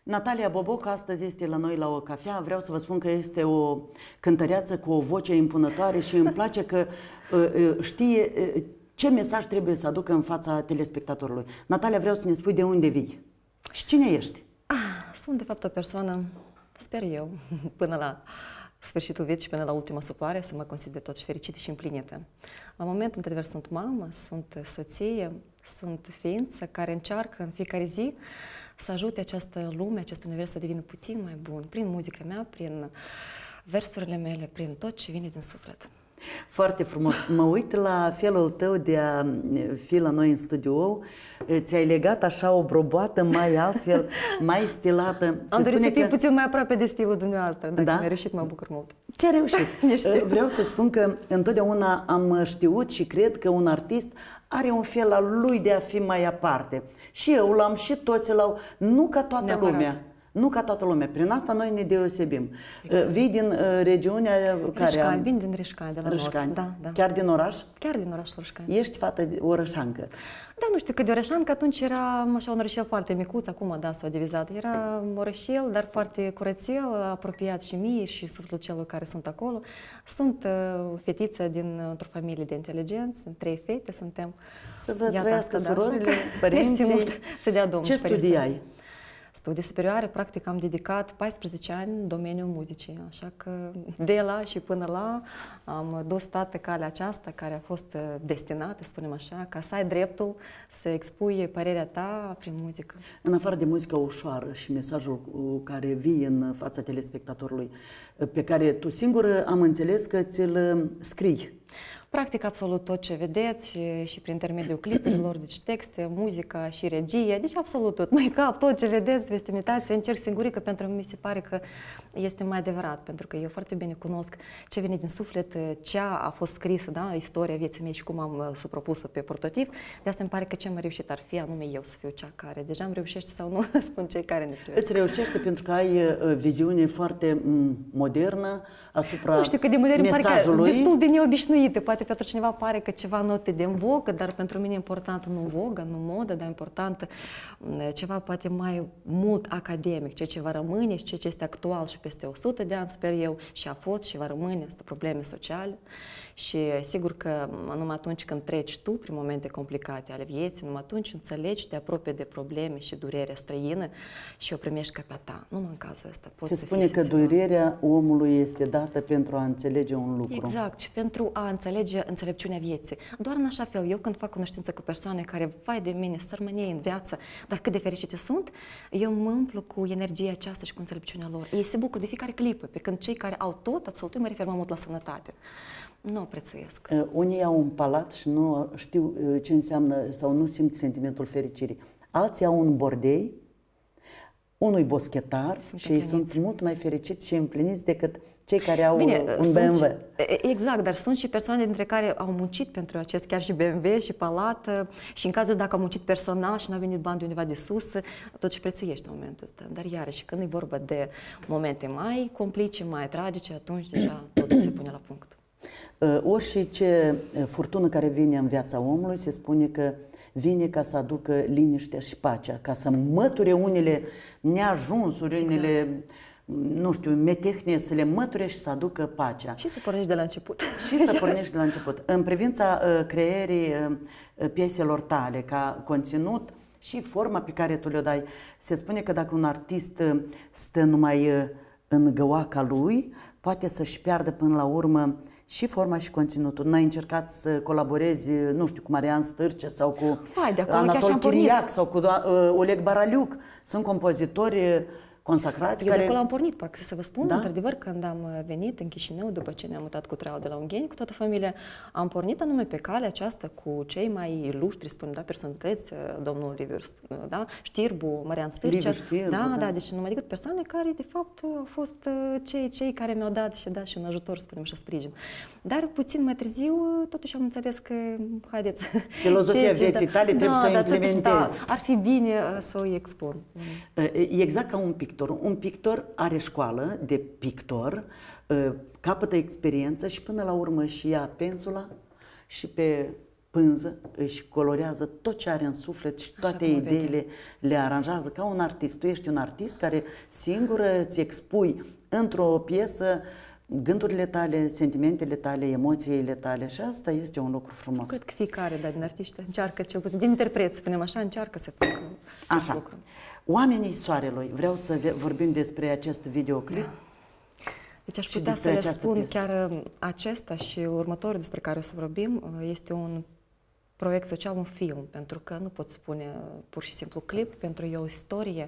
Natalia Boboc astăzi este la noi la o cafea. Vreau să vă spun că este o cântăreață cu o voce impunătoare și îmi place că uh, știe uh, ce mesaj trebuie să aducă în fața telespectatorului. Natalia, vreau să ne spui de unde vii și cine ești? Ah, sunt de fapt o persoană, sper eu, până la sfârșitul vieții și până la ultima suplare să mă consider totuși fericită și împlinită. La moment, într-adevăr, sunt mamă, sunt soție, sunt ființă care încearcă în fiecare zi să ajute această lume, acest univers să devină puțin mai bun, prin muzica mea, prin versurile mele, prin tot ce vine din suflet. Foarte frumos. Mă uit la felul tău de a fi la noi în studio. Ți-ai legat așa o broboată mai altfel, mai stilată. Am dorit să fii că... puțin mai aproape de stilul dumneavoastră. Dacă da? Mi-a reușit, mă bucur mult. Ți-a reușit. Vreau să-ți spun că întotdeauna am știut și cred că un artist are un fel al lui de a fi mai aparte. Și eu l-am, și toți l-au, nu ca toată Neapărat. lumea. Nu ca toată lumea. Prin asta noi ne deosebim. Exact. Vii din uh, regiunea care Rișcani, am... vin din Rișcani, de la Rișcani. Nord. Da, da. Chiar din oraș? Chiar din orașul Rișcani. Ești fată orășancă. Da, nu știu cât de orășan, că atunci era așa un orășel foarte micuț, acum da, s-a divizat. Era orășel, dar foarte curățel, apropiat și mie și sufletul celor care sunt acolo. Sunt uh, fetiță dintr-o familie de inteligenți, trei fete suntem. Să vă trăiască surorile, părinții. Să dea Domnul. Ce studii ai? Studii superioare, practic am dedicat paisprezece ani în domeniul muzicii, așa că de la și până la am dus toată calea aceasta care a fost destinată, spunem așa, ca să ai dreptul să expui părerea ta prin muzică. În afară de muzica ușoară și mesajul cu care vii în fața telespectatorului, pe care tu singură am înțeles că ți-l scrii. Practic absolut tot ce vedeți și, și prin intermediul clipurilor, deci texte, muzica și regie, deci absolut tot, make-up, tot ce vedeți, vestimentație, încerc singurică pentru că mi se pare că este mai adevărat, pentru că eu foarte bine cunosc ce vine din suflet, ce a fost scris, da, istoria vieții mele și cum am supropus-o pe prototiv, de asta îmi pare că ce m-a reușit ar fi anume eu să fiu cea care deja îmi reușește sau nu, spun cei care ne privesc. Îți reușește pentru că ai viziune foarte modernă asupra nu știu cât de modern, mesajului. Pare că destul de neobișnuită, poate pentru cineva pare că ceva nu te de în vogă, dar pentru mine e important nu vogă, nu modă, dar important ceva poate mai mult academic, ceea ce va rămâne și ceea ce este actual și peste o sută de ani, sper eu, și a fost și va rămâne, asta probleme sociale. Și sigur că numai atunci când treci tu prin momente complicate ale vieții, numai atunci înțelegi, te apropii de probleme și durerea străină și o primești ca pe a ta. Numai în cazul ăsta poți Se să spune că durerea omului este dată pentru a înțelege un lucru. Exact, și pentru a înțelege înțelepciunea vieții. Doar în așa fel, eu când fac cunoștință cu persoane care, vai de mine, sărmănie în viață, dar cât de fericite sunt, eu mă umplu cu energia aceasta și cu înțelepciunea lor. Ei se bucură de fiecare clipă, pe când cei care au tot, absolut, mă refer mai mult la sănătate. Nu o prețuiesc. Uh, unii au un palat și nu știu uh, ce înseamnă sau nu simt sentimentul fericirii. Alții au un bordei, unul boschetar sunt și ei sunt mult mai fericiți și împliniți decât cei care au Bine, un B M W. Și, exact, dar sunt și persoane dintre care au muncit pentru acest, chiar și B M W și palat și în cazul dacă au muncit personal și nu au venit bani de undeva de sus, tot și prețuiește momentul ăsta. Dar iarăși, când e vorba de momente mai complice, mai tragice, atunci deja totul se pune la punct. Orice furtună care vine în viața omului, se spune că vine ca să aducă liniștea și pacea, ca să măture unele neajunsuri, exact. unele, nu știu, metehnie, să le măture și să aducă pacea. Și să pornești de la început. Și să pornești de la început. În privința uh, creierii uh, pieselor tale, ca conținut și forma pe care tu le-o dai, se spune că dacă un artist uh, stă numai uh, în găoaca lui, poate să-și piardă până la urmă și forma și conținutul. N-ai încercat să colaborezi, nu știu, cu Marian Stârce sau cu Hai, de Anatol Chiriac sau cu uh, Oleg Baraliuc? Sunt compozitori consacrați. Eu care... de acolo am pornit, parcă să vă spun, da? într-adevăr, când am venit în Chișinău, după ce ne-am mutat cu treaua de la Ungheni, cu toată familia, am pornit anume pe calea aceasta cu cei mai ilustri, spun, da, personalități, domnul Liviu, da, Știrbu, Marian Stârcea, Știrbu, da, da, da, deci numai decât persoane care, de fapt, au fost cei, cei care mi-au dat și dat și un ajutor, spunem, și sprijin. Dar puțin mai târziu, totuși am înțeles că, haideți, filozofia ce, vieții tale da, trebuie da, să o implementezi. Totuși, da, ar fi bine să o expun. Exact ca un pictor. Un pictor are școală de pictor, capătă experiență și până la urmă și ia pensula și pe pânză, își colorează tot ce are în suflet și toate ideile le aranjează ca un artist. Tu ești un artist care singur îți expui într-o piesă gândurile tale, sentimentele tale, emoțiile tale și asta este un lucru frumos. Cred că fiecare da, din artiști încearcă cel puțin, din interpret, spunem așa, încearcă să facă așa. lucru. Oamenii Soarelui, vreau să vorbim despre acest videoclip. Da. Deci aș putea să le spun piesă. Chiar acesta și următorul despre care o să vorbim este un proiect social, un film, pentru că nu pot spune pur și simplu clip, pentru e o istorie,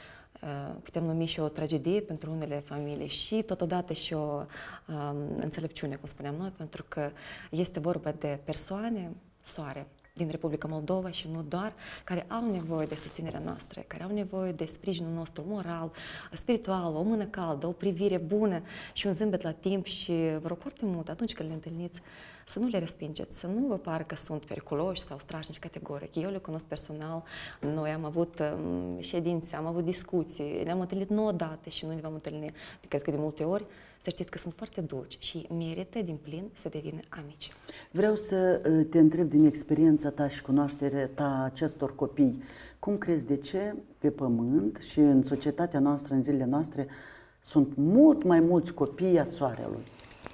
putem numi și o tragedie pentru unele familii și totodată și o um, înțelepciune, cum spuneam noi, pentru că este vorba de persoane, Soare, din Republica Moldova și nu doar, care au nevoie de susținerea noastră, care au nevoie de sprijinul nostru moral, spiritual, o mână caldă, o privire bună și un zâmbet la timp și vă rog foarte mult, atunci când le întâlniți, să nu le respingeți, să nu vă pară că sunt periculoși sau strașnici categoric. Eu le cunosc personal, noi am avut um, ședințe, am avut discuții, ne-am întâlnit nu odată și nu ne vom întâlni, cred că de multe ori. Să știți că sunt foarte dulci și merită din plin să devină amici. Vreau să te întreb din experiența ta și cunoașterea ta acestor copii. Cum crezi de ce pe pământ și în societatea noastră, în zilele noastre, sunt mult mai mulți copii a Soarelui?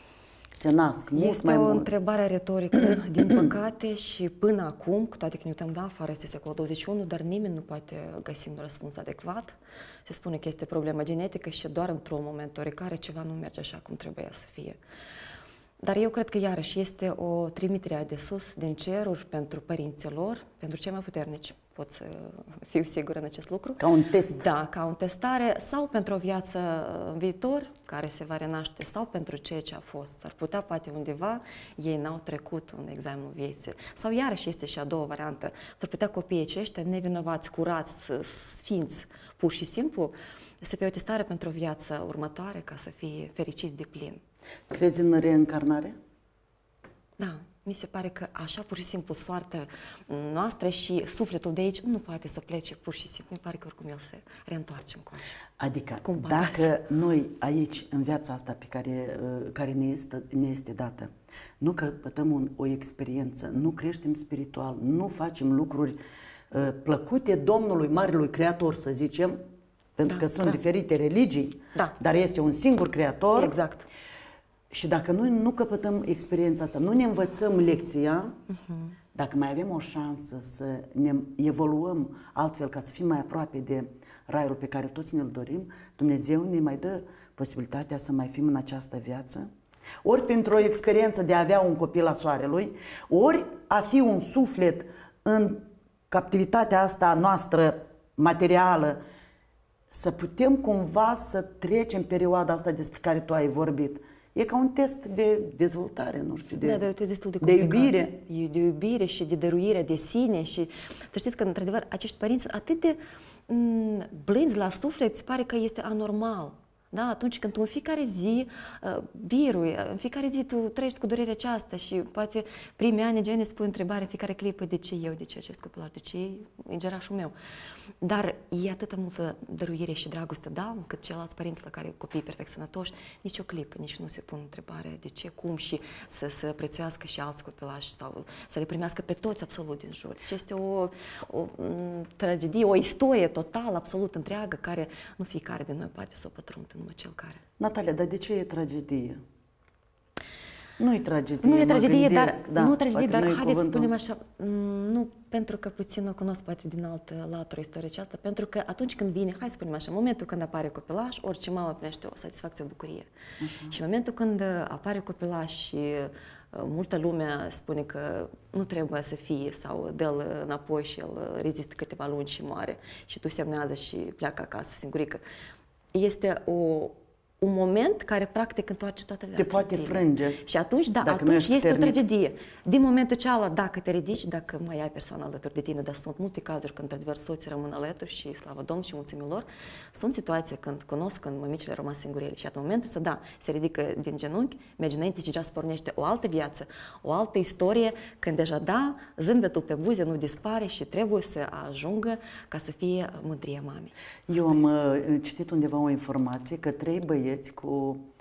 Se nasc mult este mai o mulți. întrebare retorică, din păcate, și până acum, cu toate că ne uităm, da, afară este secolul douăzeci și unu, dar nimeni nu poate găsi un răspuns adecvat. Se spune că este problemă genetică și doar într-un moment oricare ceva nu merge așa cum trebuia să fie. Dar eu cred că iarăși este o trimitere de sus, din ceruri, pentru părinților, pentru cei mai puternici. Pot să fiu sigură în acest lucru. Ca un test. Da, ca un testare sau pentru o viață în viitor, care se va renaște, sau pentru ceea ce a fost. S-ar putea, poate undeva, ei n-au trecut un examen vieții. Sau iarăși este și a doua variantă. S-ar putea copiii aceștia, nevinovați, curați, sfinți, pur și simplu, să fie o testare pentru o viață următoare, ca să fie fericiți de plin. Crezi în reîncarnare? Da. Mi se pare că așa pur și simplu soarta noastră și sufletul de aici nu poate să plece pur și simplu. Mi pare că oricum el se reîntoarce încoace. Adică dacă noi aici, în viața asta pe care, care ne, este, ne este dată, nu căpătăm un, o experiență, nu creștem spiritual, nu facem lucruri uh, plăcute Domnului, Marelui Creator, să zicem, pentru da, că sunt da. diferite religii, da. dar este un singur Creator. Exact. Și dacă noi nu căpătăm experiența asta, nu ne învățăm lecția, uh-huh. dacă mai avem o șansă să ne evoluăm altfel, ca să fim mai aproape de raiul pe care toți ne-l dorim, Dumnezeu ne mai dă posibilitatea să mai fim în această viață, ori printr-o experiență de a avea un copil a Soarelui, ori a fi un suflet în captivitatea asta noastră materială, să putem cumva să trecem perioada asta despre care tu ai vorbit. E ca un test de dezvoltare, nu știu, de, da, de, destul de, de iubire. De iubire și de dăruire de sine și să știți că, într-adevăr, acești părinți sunt atât de m- blânzi la suflet, îți pare că este anormal. Da? Atunci când tu în fiecare zi uh, birui, în fiecare zi tu trăiești cu durerea aceasta și poate primii ani gen îți pui întrebare în fiecare clipă de ce eu, de ce acest copil, de ce îngerașul meu. Dar e atâta multă dăruire și dragoste, da, încât ceilalți părinți la care copii perfect sănătoși, nici o clipă, nici nu se pun întrebare de ce, cum și să, să prețuiască și alți copilași sau să le primească pe toți absolut din jur. Deci este o, o m- tragedie, o istorie totală, absolut întreagă, care nu fiecare din noi poate să o pătrundă. Numai cel care. Natalia, dar de ce e tragedie? Nu e tragedie, Nu e tragedie, gândesc, dar, da, nu tragedie, dar haideți cuvântul. să spunem așa, nu pentru că puțin o cunosc poate din altă latură istoria aceasta, pentru că atunci când vine, hai să spunem așa, în momentul când apare copilaș, orice mamă primește o satisfacție, o bucurie. Așa. Și în momentul când apare copilaș și multă lume spune că nu trebuie să fie sau dă-l înapoi și el rezistă câteva luni și moare și tu semnează și pleacă acasă singurică. Este o, un moment care practic întoarce toată viața. Te poate frânge. Și atunci, da, dacă atunci este o tragedie. Din momentul cealaltă, dacă te ridici, dacă mai ai persoana alături de tine, dar sunt multe cazuri când, într-adevăr, soții rămân alături și slavă Domnului și mulțumim lor, sunt situații când cunosc când mămicile rămân singurele și în momentul să, da, se ridică din genunchi, merge înainte și deja se pornește o altă viață, o altă istorie, când deja, da, zâmbetul pe buze nu dispare și trebuie să ajungă ca să fie mândria mamei. Eu am uh, citit undeva o informație că trei băieți cu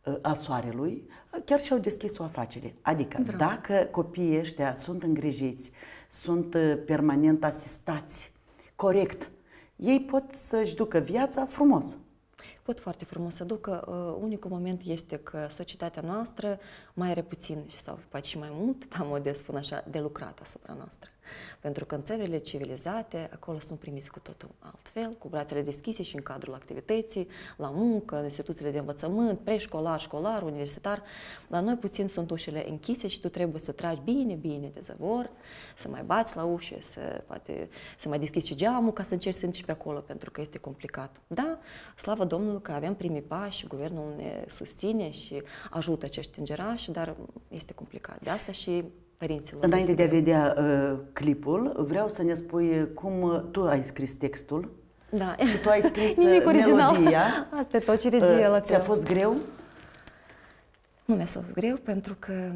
a soarelui, chiar și-au deschis o afacere. Adică Bravo. dacă copiii ăștia sunt îngrijiți, sunt permanent asistați, corect, ei pot să-și ducă viața frumos. Pot foarte frumos să ducă. Uh, unicul moment este că societatea noastră mai are puțin sau poate și mai mult, dar modest spun așa, de lucrat asupra noastră. Pentru că în țările civilizate, acolo sunt primiți cu totul altfel, cu brațele deschise și în cadrul activității, la muncă, în instituțiile de învățământ, preșcolar, școlar, universitar. La noi puțin sunt ușile închise și tu trebuie să tragi bine, bine de zăvor, să mai bați la ușă, să, poate, să mai deschizi și geamul ca să încerci să intri pe acolo, pentru că este complicat. Da, slavă Domnului că avem primii pași, guvernul ne susține și ajută acești îngerași, dar este complicat. De asta și părinților. Înainte de a vedea uh, clipul, vreau să ne spui cum tu ai scris textul. Da. Și tu ai scris Nimic original. melodia. Asta e tot și regia la Ți-a fost greu? Nu mi-a fost greu pentru că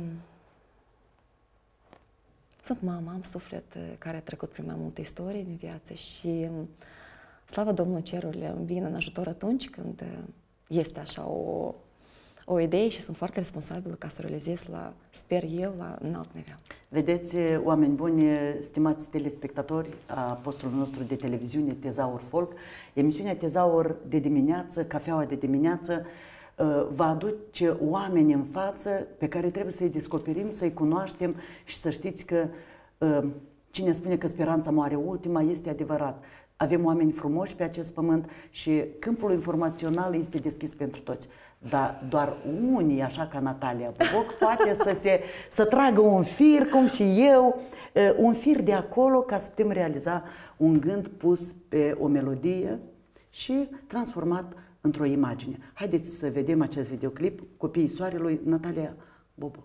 sunt mama, am suflet care a trecut prin mai multe istorii din viață și slavă Domnului cerurile îmi vin în ajutor atunci când este așa o, o idee și sunt foarte responsabilă ca să o realizez la, sper eu, la un alt nivel. Vedeți, oameni buni, stimați telespectatori a postului nostru de televiziune Tezaur Folk, emisiunea Tezaur de dimineață, cafeaua de dimineață, va aduce oameni în față pe care trebuie să-i descoperim, să-i cunoaștem și să știți că cine spune că speranța moare ultima este adevărat. Avem oameni frumoși pe acest pământ și câmpul informațional este deschis pentru toți. Dar doar unii, așa ca Natalia Boboc, poate să, se, să tragă un fir, cum și eu, un fir de acolo ca să putem realiza un gând pus pe o melodie și transformat într-o imagine. Haideți să vedem acest videoclip, Copiii Soarelui, Natalia Boboc.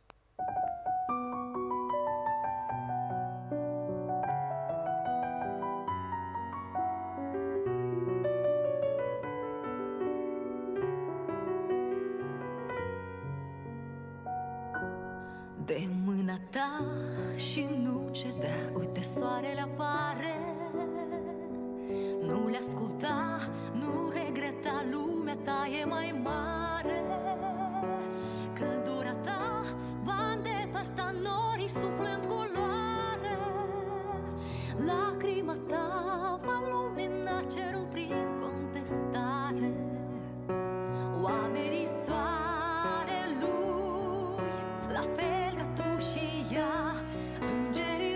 De mâna ta și nu cedea, uite soarele apare. Nu le asculta, nu regreta, lumea ta e mai mare. Căldura ta va îndepărta norii suflând culoare. Lacrima ta va lumina cerul prin contestare. Oamenii soarelui, la fel ca tu și ea, îngerii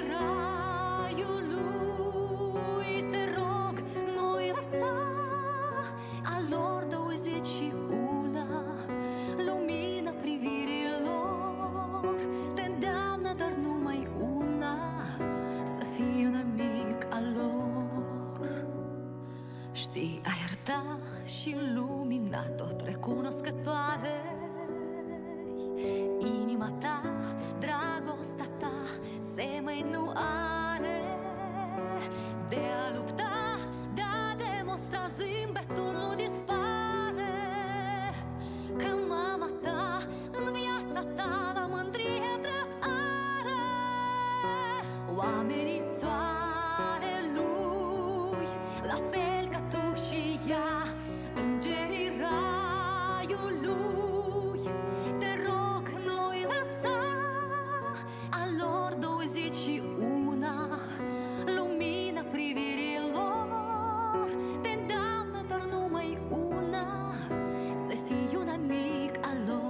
raiului, te rog, nu-i lăsa. A lor douăzeci și una, lumina privirilor te îndeamnă, dar numai una, să fii un amic al lor. Știi, ai ierta și lumina tot recunoscătoare. Inima ta, dragostea ta, semăi nu are. De a lupta, de a demonstra, zâmbetul nu dispare. Că mama ta, în viața ta, la mândrie drept are. Oamenii soarelui, la fel ca tu și ea, îngerii raiului, te rog, nu-i lăsa. A lor douăzeci și una, lumina privirilor te îndeamnă, dar numai una, să fii un amic al lor.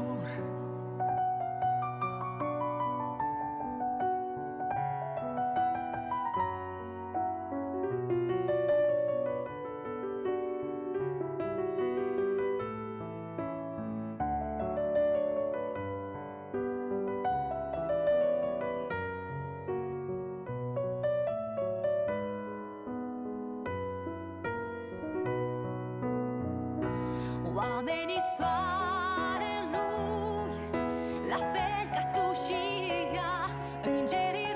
Oamenii soarelui, la fel ca tu și ea, îngerii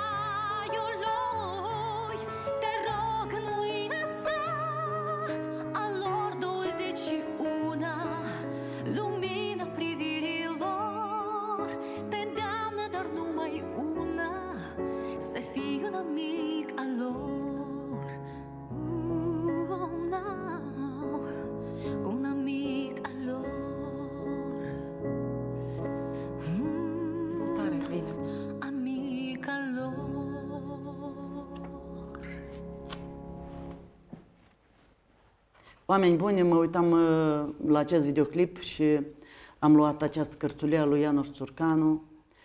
raiului, te rog, nu-i lăsa. A lor douăzeci și una, lumina privirilor te îndeamnă, dar numai una, să fii un amic al lor. Uh, oh, no. Un amic al Oameni buni, mă uitam la acest videoclip și am luat această cărțulie a lui János Țurcanu,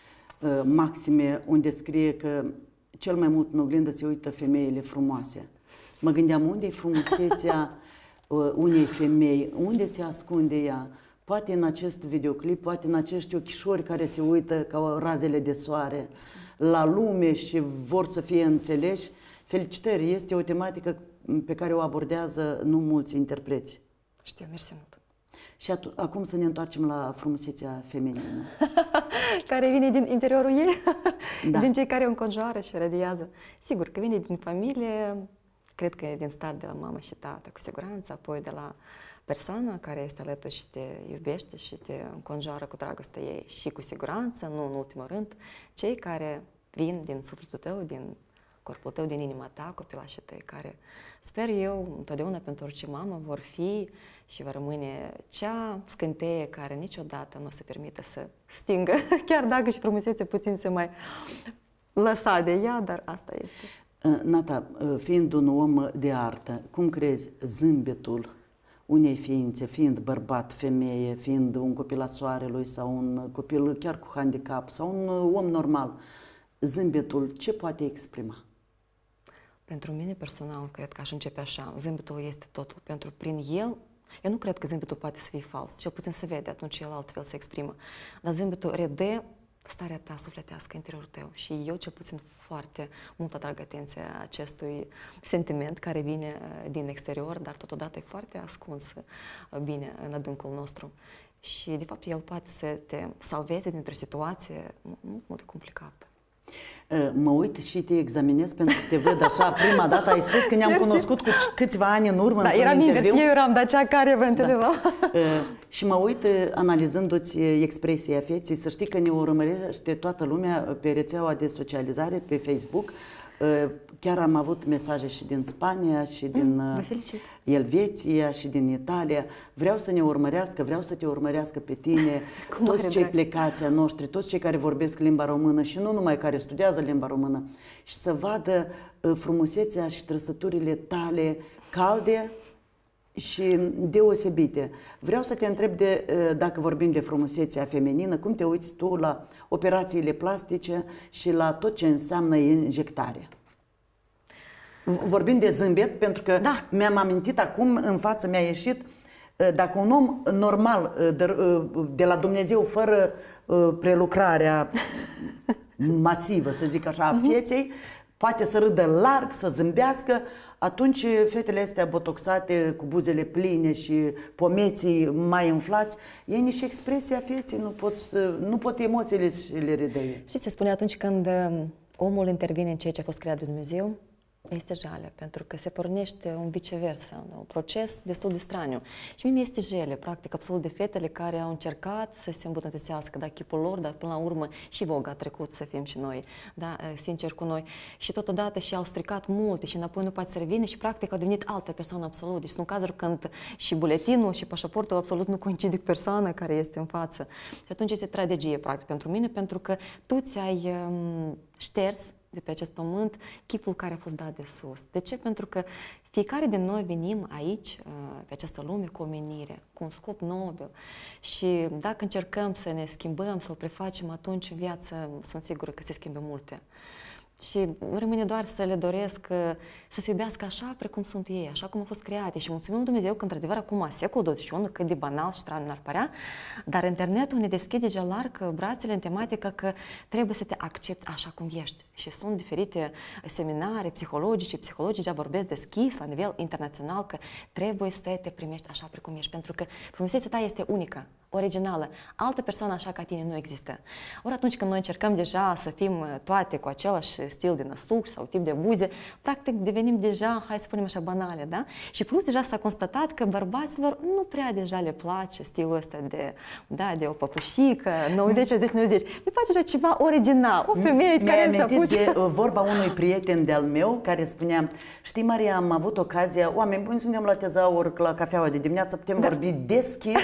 Maxime, unde scrie că cel mai mult în oglindă se uită femeile frumoase. Mă gândeam, unde e frumusețea unei femei, unde se ascunde ea? Poate în acest videoclip, poate în acești ochișori care se uită ca razele de soare la lume și vor să fie înțeleși. Felicitări, este o tematică pe care o abordează nu mulți interpreți. Știu, mersi mult. Și acum să ne întoarcem la frumusețea feminină. Care vine din interiorul ei, Da. din cei care o înconjoară și radiază. Sigur că vine din familie, cred că e din start de la mamă și tată, cu siguranță, apoi de la persoana care este alături și te iubește și te înconjoară cu dragostea ei și cu siguranță, nu în ultimul rând, cei care vin din sufletul tău, din corpul tău, din inima ta, copilașii tăi, care, sper eu, întotdeauna pentru orice mamă vor fi și va rămâne cea scânteie care niciodată nu o să permită să stingă, chiar dacă și frumusețea puțin se mai lăsa de ea, dar asta este. Nata, fiind un om de artă, cum crezi zâmbetul unei ființe, fiind bărbat, femeie, fiind un copil a soarelui sau un copil chiar cu handicap sau un om normal, zâmbetul ce poate exprima? Pentru mine personal, cred că aș începe așa. Zâmbetul este totul. Pentru prin el, eu nu cred că zâmbetul poate să fie fals. Cel puțin se vede, atunci el altfel se exprimă. Dar zâmbetul redă starea ta sufletească, interiorul tău. Și eu, cel puțin, foarte mult atrag atenția acestui sentiment care vine din exterior, dar totodată e foarte ascuns bine în adâncul nostru. Și, de fapt, el poate să te salveze dintr-o situație mult, mult complicată. Mă uit și te examinez pentru că te văd așa prima dată. Ai spus că ne-am cunoscut cu câțiva ani în urmă, da, într-un eram interviu. invers, eu eram de cea care vă întâlneam. Da. Și mă uit analizându-ți expresia feței, să știi că ne urmărește toată lumea pe rețeaua de socializare, pe Facebook. Chiar am avut mesaje și din Spania, și din Elveția, și din Italia. Vreau să ne urmărească, vreau să te urmărească pe tine, toți cei plecați a noștri, toți cei care vorbesc limba română și nu numai care studiază limba română, și să vadă frumusețea și trăsăturile tale calde și deosebite. Vreau să te întreb de, dacă vorbim de frumusețea feminină, cum te uiți tu la operațiile plastice și la tot ce înseamnă injectare? Vorbim de zâmbet, pentru că da. mi-am amintit acum, în față mi-a ieșit, dacă un om normal, de, de la Dumnezeu, fără prelucrarea masivă, să zic așa, a feței, poate să râdă larg, să zâmbească, atunci fetele astea botoxate, cu buzele pline și pomeții mai inflați, e nici expresia feței, nu pot, nu pot emoțiile să le redăie. Și se spune atunci când omul intervine în ceea ce a fost creat de Dumnezeu, este jale, pentru că se pornește un viceversa, un proces destul de straniu. Și mie este jale, practic, absolut de fetele care au încercat să se îmbunătățească, da, chipul lor, dar până la urmă și Vogue a trecut să fim și noi, da, sincer cu noi. Și totodată și au stricat multe și înapoi nu poate să revină și practic au devenit altă persoană absolut. Deci sunt cazuri când și buletinul și pașaportul absolut nu coincide cu persoana care este în față. Și atunci este tragedie, practic, pentru mine, pentru că tu ți-ai um, șters de pe acest pământ chipul care a fost dat de sus. De ce? Pentru că fiecare din noi venim aici, pe această lume, cu o menire, cu un scop nobil. Și dacă încercăm să ne schimbăm, să o prefacem, atunci în viață sunt sigură că se schimbă multe. Și rămâne doar să le doresc să se iubească așa precum sunt ei, așa cum au fost create. Și mulțumim lui Dumnezeu că, într-adevăr, acum, secolul douăzeci și unu, cât de banal și straniu ar părea, dar internetul ne deschide deja larg brațele în tematică că trebuie să te accepti așa cum ești. Și sunt diferite seminare psihologice, psihologii deja vorbesc deschis la nivel internațional că trebuie să te primești așa precum ești, pentru că frumusețea ta este unică, originală. Altă persoană așa ca tine nu există. Ori atunci când noi încercăm deja să fim toate cu același stil de năsuc sau tip de buze, practic devenim deja, hai să spunem așa, banale, da? Și plus deja s-a constatat că bărbaților nu prea deja le place stilul ăsta de, da, de o păpușică, nouăzeci, nouăzeci, nouăzeci. Le place așa ceva original, o femeie care se apuce. de vorba unui prieten de-al meu care spunea: știi, Maria, am avut ocazia, oameni buni, suntem la tezaur, la cafeaua de dimineață, putem da. vorbi deschis,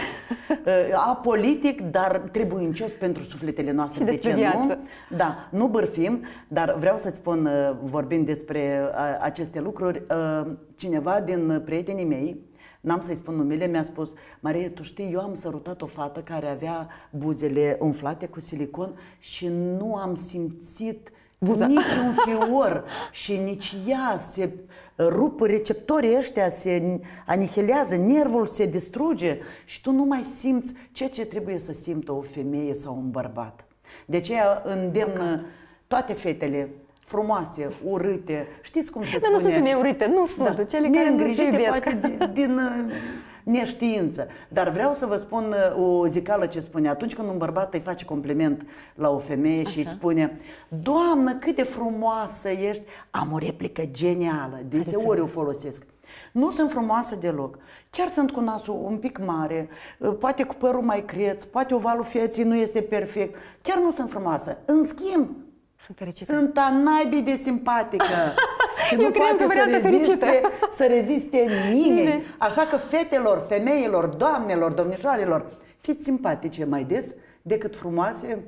apolitic, dar trebuincios pentru sufletele noastre. Și de ce viață. Nu? Da, nu bârfim, dar vreau să spun, vorbind despre aceste lucruri, cineva din prietenii mei n-am să-i spun numele, mi-a spus: Marie, tu știi, eu am sărutat o fată care avea buzele umflate cu silicon și nu am simțit Buza. niciun fior și nici ea, se rup receptorii ăștia, se anihilează, nervul se distruge și tu nu mai simți ceea ce trebuie să simtă o femeie sau un bărbat. De aceea îndemn toate fetele frumoase, urâte, știți cum se spune? Dar nu sunt femei urâte, nu sunt, da, cele care nu se iubesc. Poate din, din neștiință. Dar vreau să vă spun o zicală ce spune. Atunci când un bărbat îi face compliment la o femeie Așa. și îi spune: Doamnă, cât de frumoasă ești, am o replică genială, deseori o folosesc. Nu sunt frumoasă deloc. Chiar sunt cu nasul un pic mare, poate cu părul mai creț, poate ovalul feței nu este perfect. Chiar nu sunt frumoasă. În schimb, sunt fericită. Sunt a naibii de simpatică. Și nu poate să reziste, să reziste nimeni. Așa că fetelor, femeilor, doamnelor, domnișoarelor, fiți simpatice mai des decât frumoase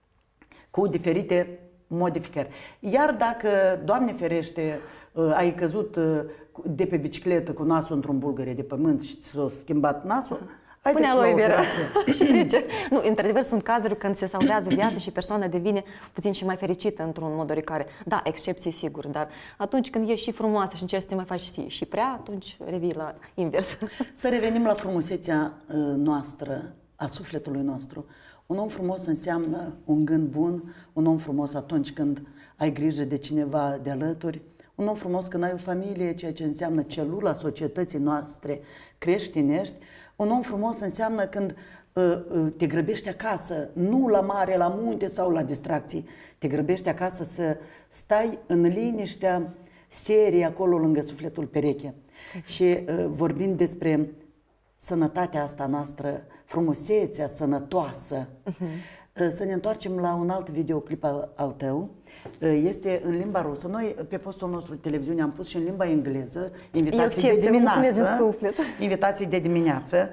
cu diferite modificări. Iar dacă, Doamne ferește, ai căzut de pe bicicletă cu nasul într-un bulgăre de pământ și ți-a schimbat nasul, Pune aloe vera și trece. Nu, într-adevăr, sunt cazuri când se salvează viața și persoana devine puțin și mai fericită într-un mod oricare. Da, excepții sigur, dar atunci când ești și frumoasă și încerci să te mai faci și, și prea, atunci revii la invers. Să revenim la frumusețea noastră, a sufletului nostru. Un om frumos înseamnă un gând bun, un om frumos atunci când ai grijă de cineva de alături, un om frumos când ai o familie, ceea ce înseamnă celula societății noastre creștinești. Un om frumos înseamnă când uh, uh, te grăbești acasă, nu la mare, la munte sau la distracții. Te grăbești acasă să stai în liniștea serii acolo lângă sufletul pereche. Și uh, vorbind despre sănătatea asta noastră, frumusețea sănătoasă, uh-huh. Să ne întoarcem la un alt videoclip al, al tău. Este în limba rusă. Noi pe postul nostru de televiziune am pus și în limba engleză invitații de dimineață. Invitații de dimineață.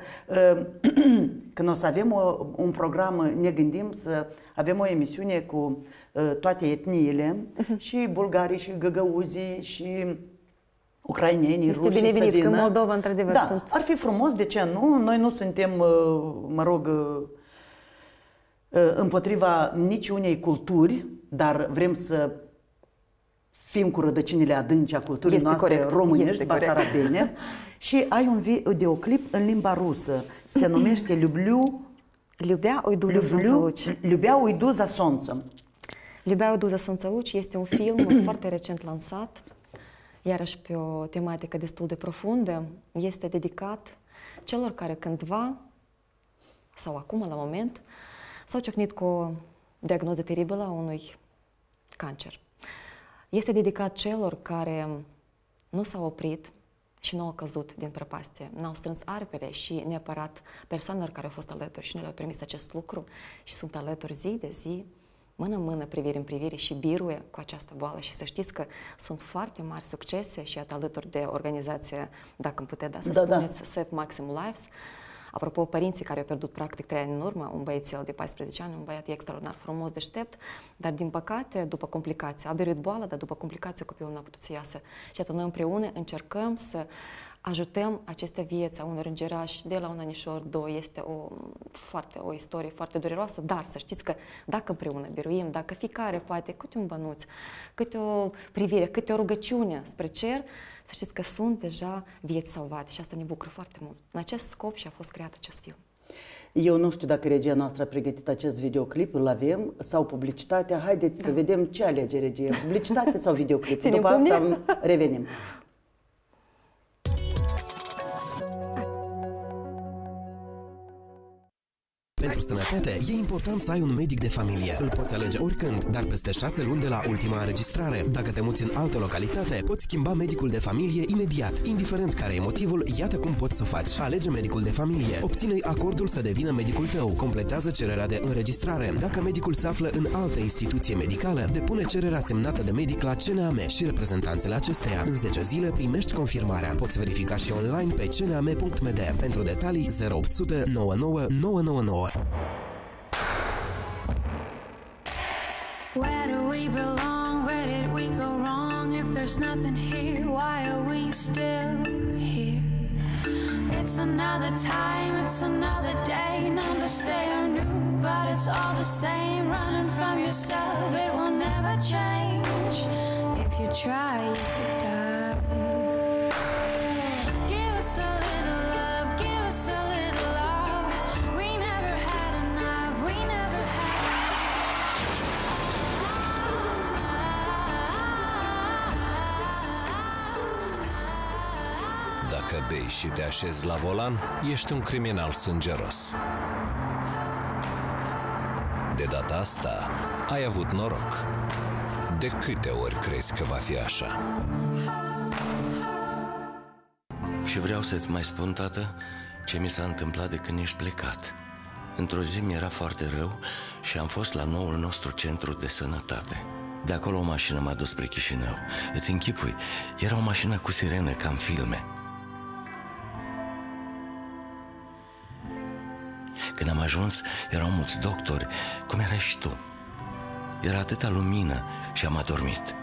Când o să avem o, un program, ne gândim să avem o emisiune cu toate etniile, uh-huh. și bulgarii, și găgăuzii, și ucrainenii, rușii să vină. Este binevenit, că Moldova într-adevăr da, sunt. Ar fi frumos, de ce nu? Noi nu suntem, mă rog, împotriva niciunei culturi, dar vrem să fim cu rădăcinile adânci a culturii este noastre corect. românești, basarabene. Și ai un videoclip în limba rusă. Se numește Люблю... Любя уйду за солнцелуч. Любя уйду за солнцем. Любя уйду за солнцелуч este un film foarte recent lansat, iarăși pe o tematică destul de profundă. Este dedicat celor care cândva, sau acum la moment, s-au ciocnit cu o diagnoză teribilă a unui cancer. Este dedicat celor care nu s-au oprit și nu au căzut din prăpastie, n-au strâns aripile și neapărat persoanelor care au fost alături și nu le-au permis acest lucru și sunt alături zi de zi, mână-mână, privire în privire și biruie cu această boală. Și să știți că sunt foarte mari succese și iată alături de organizația, dacă îmi puteți da să da, spuneți, da. Save Maxim Lives. Apropo, părinții care au pierdut practic trei ani în urmă, un băiețel de paisprezece ani, un băiat extraordinar frumos, deștept, dar din păcate, după complicații, a biruit boala, dar după complicații copilul n-a putut să iasă. Și atunci noi împreună încercăm să ajutăm aceste vieți a unor îngerași de la un anișor, doi, este o, foarte, o istorie foarte dureroasă, dar să știți că dacă împreună biruim, dacă fiecare poate câte un bănuț, câte o privire, câte o rugăciune spre cer, să știți că sunt deja vieți salvate și asta ne bucură foarte mult. În acest scop și a fost creat acest film. Eu nu știu dacă regia noastră a pregătit acest videoclip, îl avem, sau publicitatea. Haideți da. să vedem ce alege regia, publicitate sau videoclip. Ținem După asta mine? revenim. Pentru sănătate, e important să ai un medic de familie. Îl poți alege oricând, dar peste șase luni de la ultima înregistrare. Dacă te muți în altă localitate, poți schimba medicul de familie imediat. Indiferent care e motivul, iată cum poți să o faci. Alege medicul de familie. Obține-i acordul să devină medicul tău. Completează cererea de înregistrare. Dacă medicul se află în altă instituție medicală, depune cererea semnată de medic la C N A M și reprezentanțele acesteia. În zece zile primești confirmarea. Poți verifica și online pe c n a m punct m d. Pentru detalii zero opt zero zero nouă nouă nouă nouă nouă. Where do we belong? Where did we go wrong? If there's nothing here, why are we still here? It's another time, it's another day. Numbers they are new, but it's all the same. Running from yourself, it will never change. If you try, you could die. Give us a little love, give us a little love. We never had enough, we never Dacă bei și te așezi la volan, ești un criminal sângeros. De data asta, ai avut noroc. De câte ori crezi că va fi așa? Și vreau să-ți mai spun, tată, ce mi s-a întâmplat de când ești plecat. Într-o zi mi-era foarte rău și am fost la noul nostru centru de sănătate. De acolo o mașină m-a dus spre Chișinău. Îți închipui, era o mașină cu sirenă, ca în filme. Când am ajuns, erau mulți doctori, cum erai și tu. Era atâta lumină și am adormit.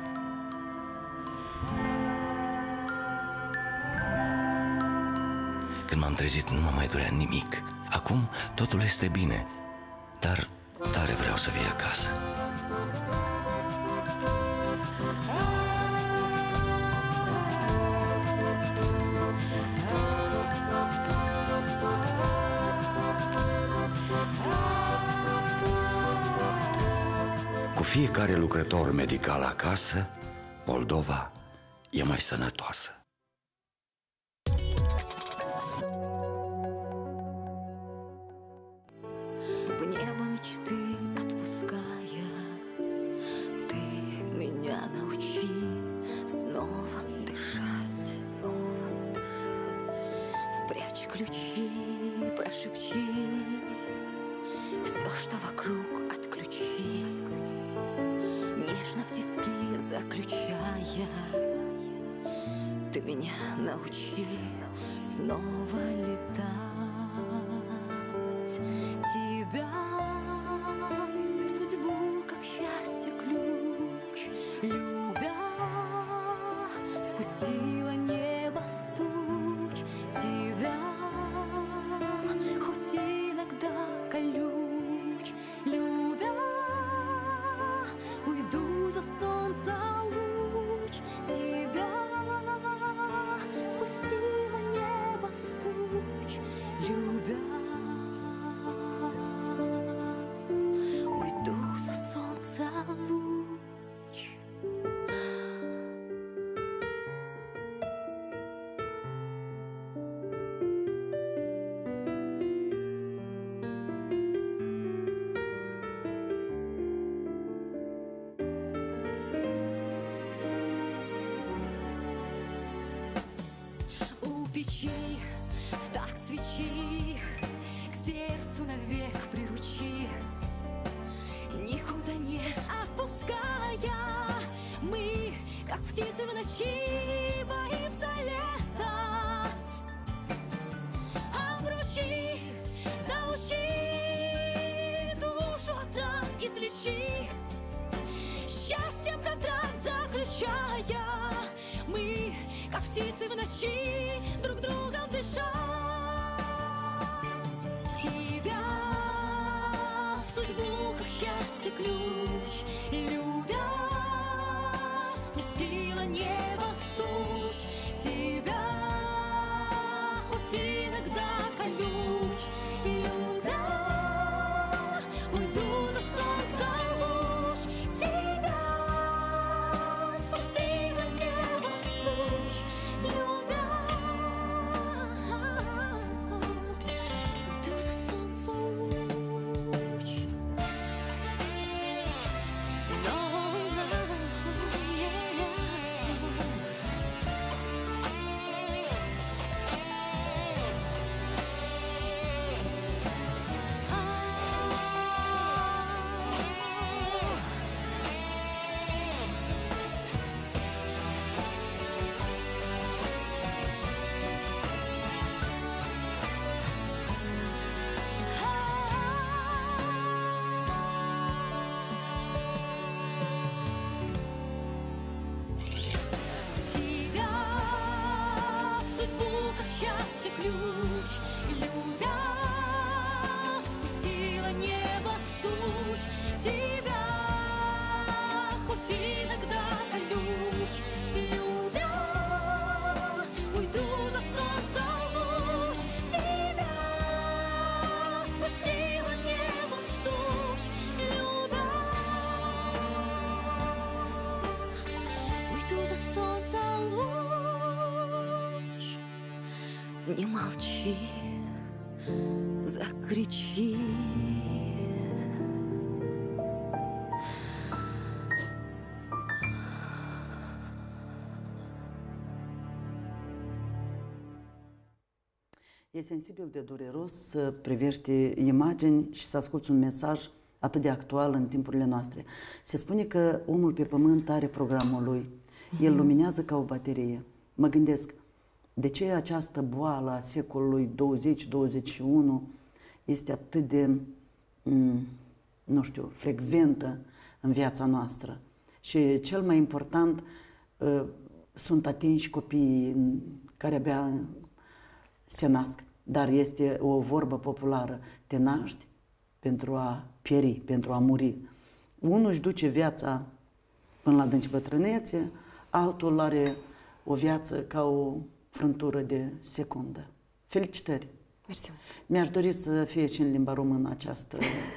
Când m-am trezit, nu mă mai durea nimic. Acum totul este bine, dar tare vreau să vii acasă. Cu fiecare lucrător medical acasă, Moldova e mai sănătoasă. В небо мечты отпуская, ты меня научи снова дышать. Спрячь ключи, прошепчи все, что вокруг, отключи. Нежно в тиски заключая, ты меня научи снова летать. Тебя в судьбу, как счастье, ключ, любя, спустила небо стуч. Тебя хоть иногда колюч, любя, уйду за солнца луч. Тебя спустила небо стуч, любя, уйду за солнца луч. У печи в такт свечи к сердцу навек приручи, никуда не отпуская. Мы, как птицы в ночи, боимся летать. А вручи, научи, душу от ран излечи, счастьем контракт заключая. Мы, как птицы в ночи, друг другом дышать. Тебя в судьбу, как счастье, ключ, любя, спустила небо стуч. Тебя хоть иногда колюч, любя, уйду за солнце луч. Тебя спустила небо стуч, любя, уйду за солнце луч. No, no, yeah, yeah. спокойно, когда колюч любя. Уйду за солнце луч, тебя спустила небо стуч, любя. Уйду за солнце луч. Не молчи, закричи. E sensibil de dureros să privești imagini și să asculți un mesaj atât de actual în timpurile noastre. Se spune că omul pe pământ are programul lui. El luminează ca o baterie. Mă gândesc, de ce această boală a secolului douăzeci douăzeci și unu este atât de, nu știu, frecventă în viața noastră? Și cel mai important, sunt atinși copiii care abia se nasc, dar este o vorbă populară, te naști pentru a pieri, pentru a muri. Unul își duce viața până la adânci bătrânețe, altul are o viață ca o frântură de secundă. Felicitări! Mersi. Mi-aș dori să fie și în limba română această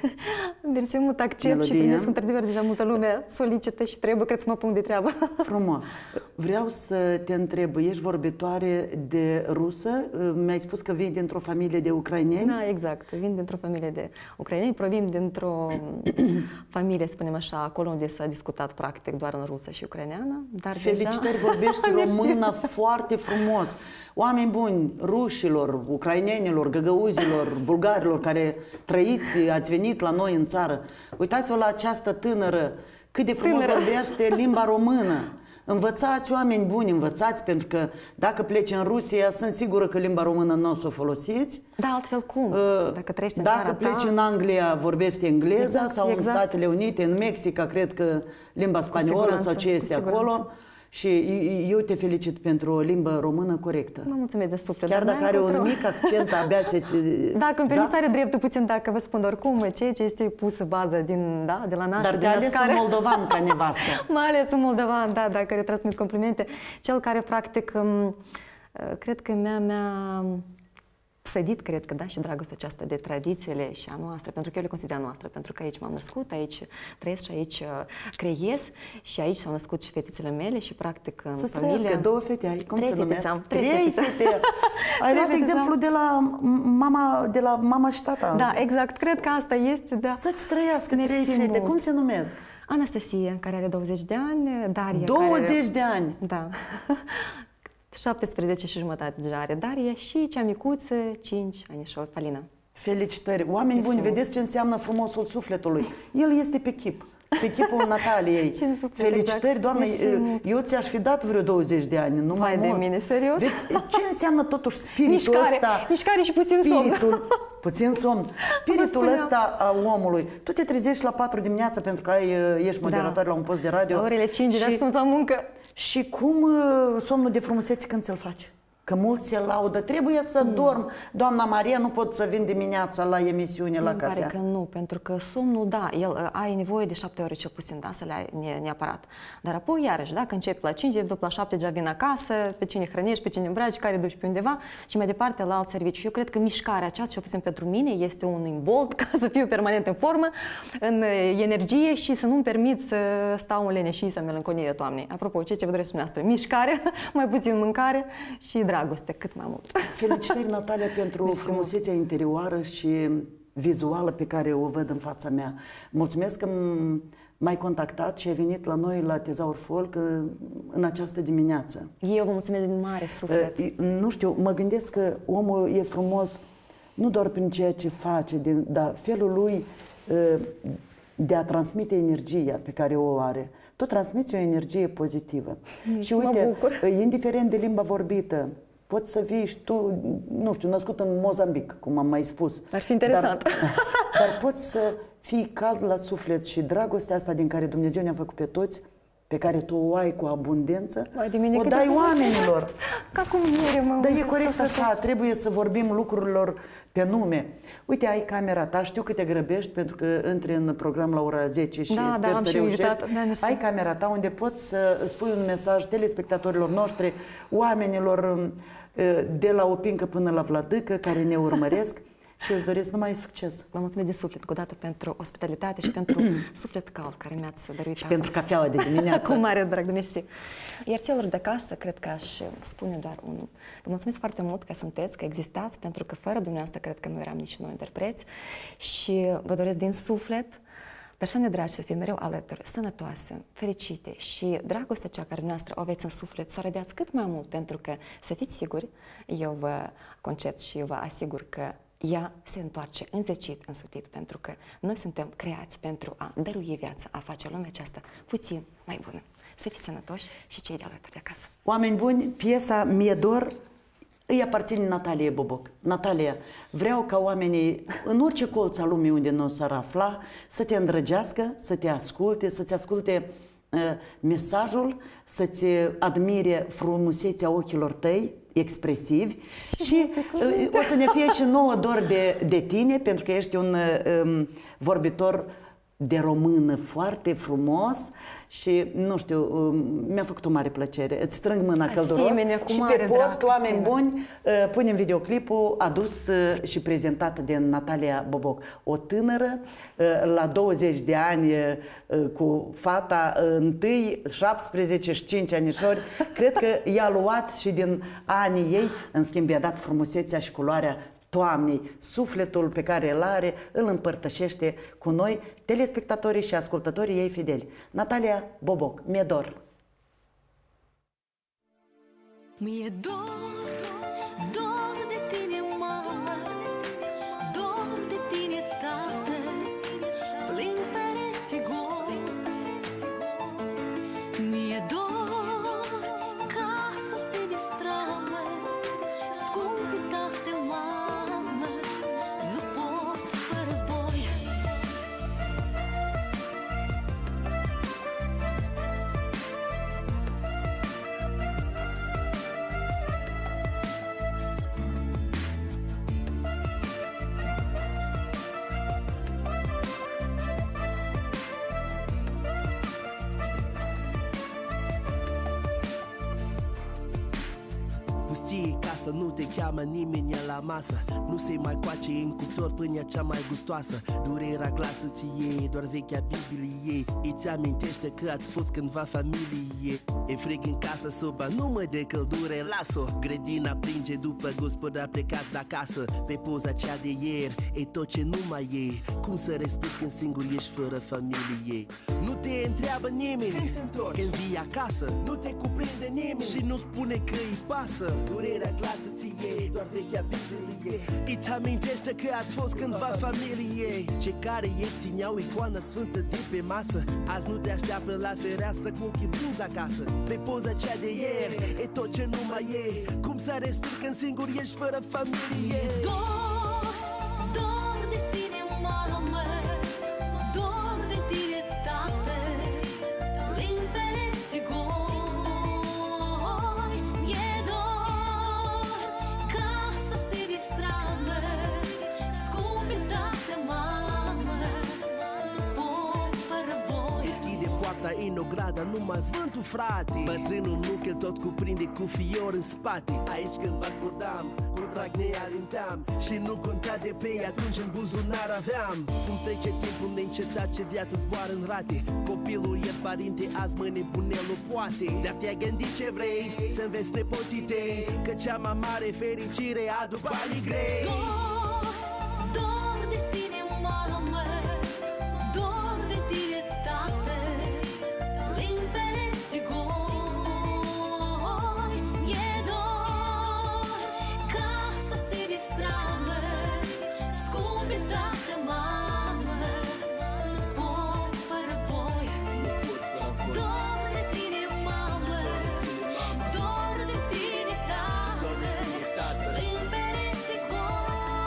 Mersi mult, accept melodie. Și primesc într-adevăr deja multă lume solicită și trebuie, cred să mă pun de treabă. Frumos. Vreau să te întreb, ești vorbitoare de rusă? Mi-ai spus că vii dintr-o familie de ucraineni? Da, exact. Vin dintr-o familie de ucraineni, provin dintr-o familie, spunem așa, acolo unde s-a discutat practic doar în rusă și ucraineană. Dar Felicitări, deja... vorbești română foarte frumos. Oameni buni, rușilor, ucrainenilor, găgăuzilor, bulgarilor care trăiți, ați venit la noi în țară. Uitați-vă la această tânără, cât de frumos tânără. vorbește limba română. Învățați, oameni buni, învățați, pentru că dacă pleci în Rusia, sunt sigură că limba română nu o să o folosiți. Da, altfel cum? Dacă trăiești în Dacă țara pleci ta... în Anglia, vorbești engleza, exact, sau exact. în Statele Unite, în Mexica, cred că limba spaniolă sau ce este acolo. Și eu te felicit pentru o limbă română corectă. Mă mulțumesc de suflet. Chiar dacă are un mic accent, abia se... se dacă îmi permis, are dreptul puțin, dacă vă spun, oricum, ceea ce este pusă bază din, da, de la naștere. Dar te-a ales un moldovan ca nevastă. M-a ales un moldovan, da, dacă retransmit complimente. Cel care, practic, cred că mi-a... mi-a sădit, cred că, da, și dragostea aceasta de tradițiile și a noastră, pentru că eu le consider a noastră, pentru că aici m-am născut, aici trăiesc și aici creiez și aici s-au născut și fetițele mele și, practic, în Să familie... Să două fete ai, cum trei se numesc? Am, trei, trei fete! Ai luat exemplu de la, mama, de la mama și tata. Da, exact, cred că asta este, da. Să-ți trăiască Mersi trei fete, mult. Cum se numesc? Anastasia, care are douăzeci de ani, Daria, douăzeci care... de ani? Da. șaptesprezece și jumătate deja are Daria și cea micuță, cinci anișori, Palina. Felicitări! Oameni buni, vedeți ce înseamnă frumosul sufletului. El este pe chip, pe chipul Nataliei. Felicitări, exact. Doamne, eu ți-aș fi dat vreo douăzeci de ani, nu mai de mult. mine, serios? Ce înseamnă totuși spiritul mișcare, ăsta? Mișcare și puțin spiritul, somn. Puțin somn. Spiritul ăsta a omului. Tu te trezești la patru dimineața pentru că ai, ești moderator da. la un post de radio. Orele cinci, și... sunt la muncă. Și cum somnul de frumusețe când ți-l faci? Că mulți se laudă, trebuie să mm. dorm. Doamna Maria, nu pot să vin dimineața la emisiune, la cafea. Îmi pare că nu, pentru că somnul, da, el ai nevoie de șapte ore cel puțin, da, să le ai neapărat. Dar apoi, iarăși, dacă începi la cinci, după la șapte deja vin acasă, pe cine hrănești, pe cine îmbraci, care duci pe undeva și mai departe la alt serviciu. Eu cred că mișcarea aceasta, cel puțin pentru mine, este un imbold ca să fiu permanent în formă, în energie și să nu-mi permit să stau în leneșii, să melancolie toamnei. Apropo, ce ce vă doresc dumneavoastră? Mișcare, mai puțin mâncare și dragoste, cât mai mult. Felicitări, Natalia, pentru Mersi frumusețea mult. interioară și vizuală pe care o văd în fața mea. Mulțumesc că m-ai contactat și ai venit la noi la Tezaur Folk în această dimineață. Eu vă mulțumesc din mare suflet. Uh, nu știu, mă gândesc că omul e frumos nu doar prin ceea ce face, dar felul lui uh, de a transmite energia pe care o are. Tu transmiți o energie pozitivă. Mm, și uite, indiferent de limba vorbită, poți să fii și tu, nu știu, născut în Mozambic, cum am mai spus. Ar fi interesant. Dar, dar poți să fii cald la suflet și dragostea asta din care Dumnezeu ne-a făcut pe toți, pe care tu o ai cu abundență, Vai de mine, o cât dai de oamenilor. Ca cum mere, mă. Dar e corect așa, trebuie să vorbim lucrurilor pe nume. Uite, ai camera ta, știu că te grăbești pentru că intri în program la ora zece și Da, sper da, să am și reușești. invitat. Da, mersi. Ai camera ta unde poți să spui un mesaj telespectatorilor noștri, oamenilor de la Opincă până la Vladâcă care ne urmăresc și îți doresc numai succes. Vă mulțumesc din suflet, cu o dată, pentru ospitalitate și pentru suflet cald care mi-ați dăruit Și pentru cafeaua de dimineață. Cu mare drag, mersi. Iar celor de acasă, cred că aș spune doar unul. Vă mulțumesc foarte mult că sunteți, că existați, pentru că fără dumneavoastră cred că nu eram nici noi interpreți și vă doresc din suflet persoane dragi să fie mereu alături, sănătoase, fericite și dragostea cea care dumneavoastră o aveți în suflet să o arătați cât mai mult, pentru că să fiți siguri, eu vă conced și eu vă asigur că ea se întoarce înzecit, însutit, pentru că noi suntem creați pentru a dărui viața, a face lumea aceasta puțin mai bună. Să fiți sănătoși și cei de alături de acasă. Oameni buni, piesa Mie dor îi aparține Natalie Boboc. Natalia, vreau ca oamenii în orice colț al lumii unde nu s-ar afla să te îndrăgească, să te asculte, să-ți asculte uh, mesajul, să-ți admire frumusețea ochilor tăi, expresivi și uh, o să ne fie și nouă dor de, de tine, pentru că ești un um, vorbitor de română foarte frumos și, nu știu, mi-a făcut o mare plăcere. Îți strâng mâna călduros și pe post, oameni buni, punem videoclipul adus și prezentat de Natalia Boboc. O tânără, la douăzeci de ani, cu fata întâi, șaptesprezece și cinci anișori, cred că i-a luat și din anii ei, în schimb i-a dat frumusețea și culoarea Doamnei, sufletul pe care îl are, îl împărtășește cu noi, telespectatorii și ascultătorii ei fideli. Natalia Boboc, Mie dor. Mi-e dor, dor de tine, mamă, dor de tine, tată, plin pereții goi. Mi-e dor ca să se distramă, scumpi tate, mamă, nu pot fără voi. Pustie casă, nu te cheamă nimeni la masă. Nu se mai coace în cuptor pâinea cea mai gustoasă. Durerea glasă ție, doar vechea Biblie îți amintește că ați fost cândva familie. E frig în casă, soba nu mă de căldure, las-o. Grădina plinge după gospodar plecat de acasă. Pe poza cea de ieri, e tot ce nu mai e. Cum să respiri când singur ești fără familie? Nu te întreabă nimeni când vii acasă, nu te cuprinde nimeni și nu spune că îi pasă. Durerea glasă ție, doar vechea Biblie îți amintește că ați fost cândva familie. Cei care ei țineau icoana sfântă de pe masă, azi nu te așteaptă la fereastră cu ochii brânzi acasă. Pe poza cea de ieri, e tot ce nu mai e. Cum să respiri când singur ești fără familie? Dor, dor de tine, mamă, dor de tine, tată, plin pereții goi. E dor ca să se distramă, scumpi tată, mamă, nu pot fără voi. Deschide poarta în ograda, numai vântul, frate. Bătrânul nuchel tot cuprinde cu fior în spate. Aici când vă scurtam, cu drag ne alintam și nu conta de pe ei, atunci în buzunar aveam. Cum trece timpul neîncetat, ce viață zboară în rate. Copilul e părinte, azi mă nebunelul poate. Dar te-ai gândit ce vrei, să înveți nepoții tăi, că cea mai mare fericire aduc banii grei. Dor, dor de tine, mamă, dor de tine, tată, plin pereții goi. E dor ca să se distramă, scumpi tată, mamă, nu pot fără voi. Dor de tine, mamă, dor de tine, tată, plin pereții goi.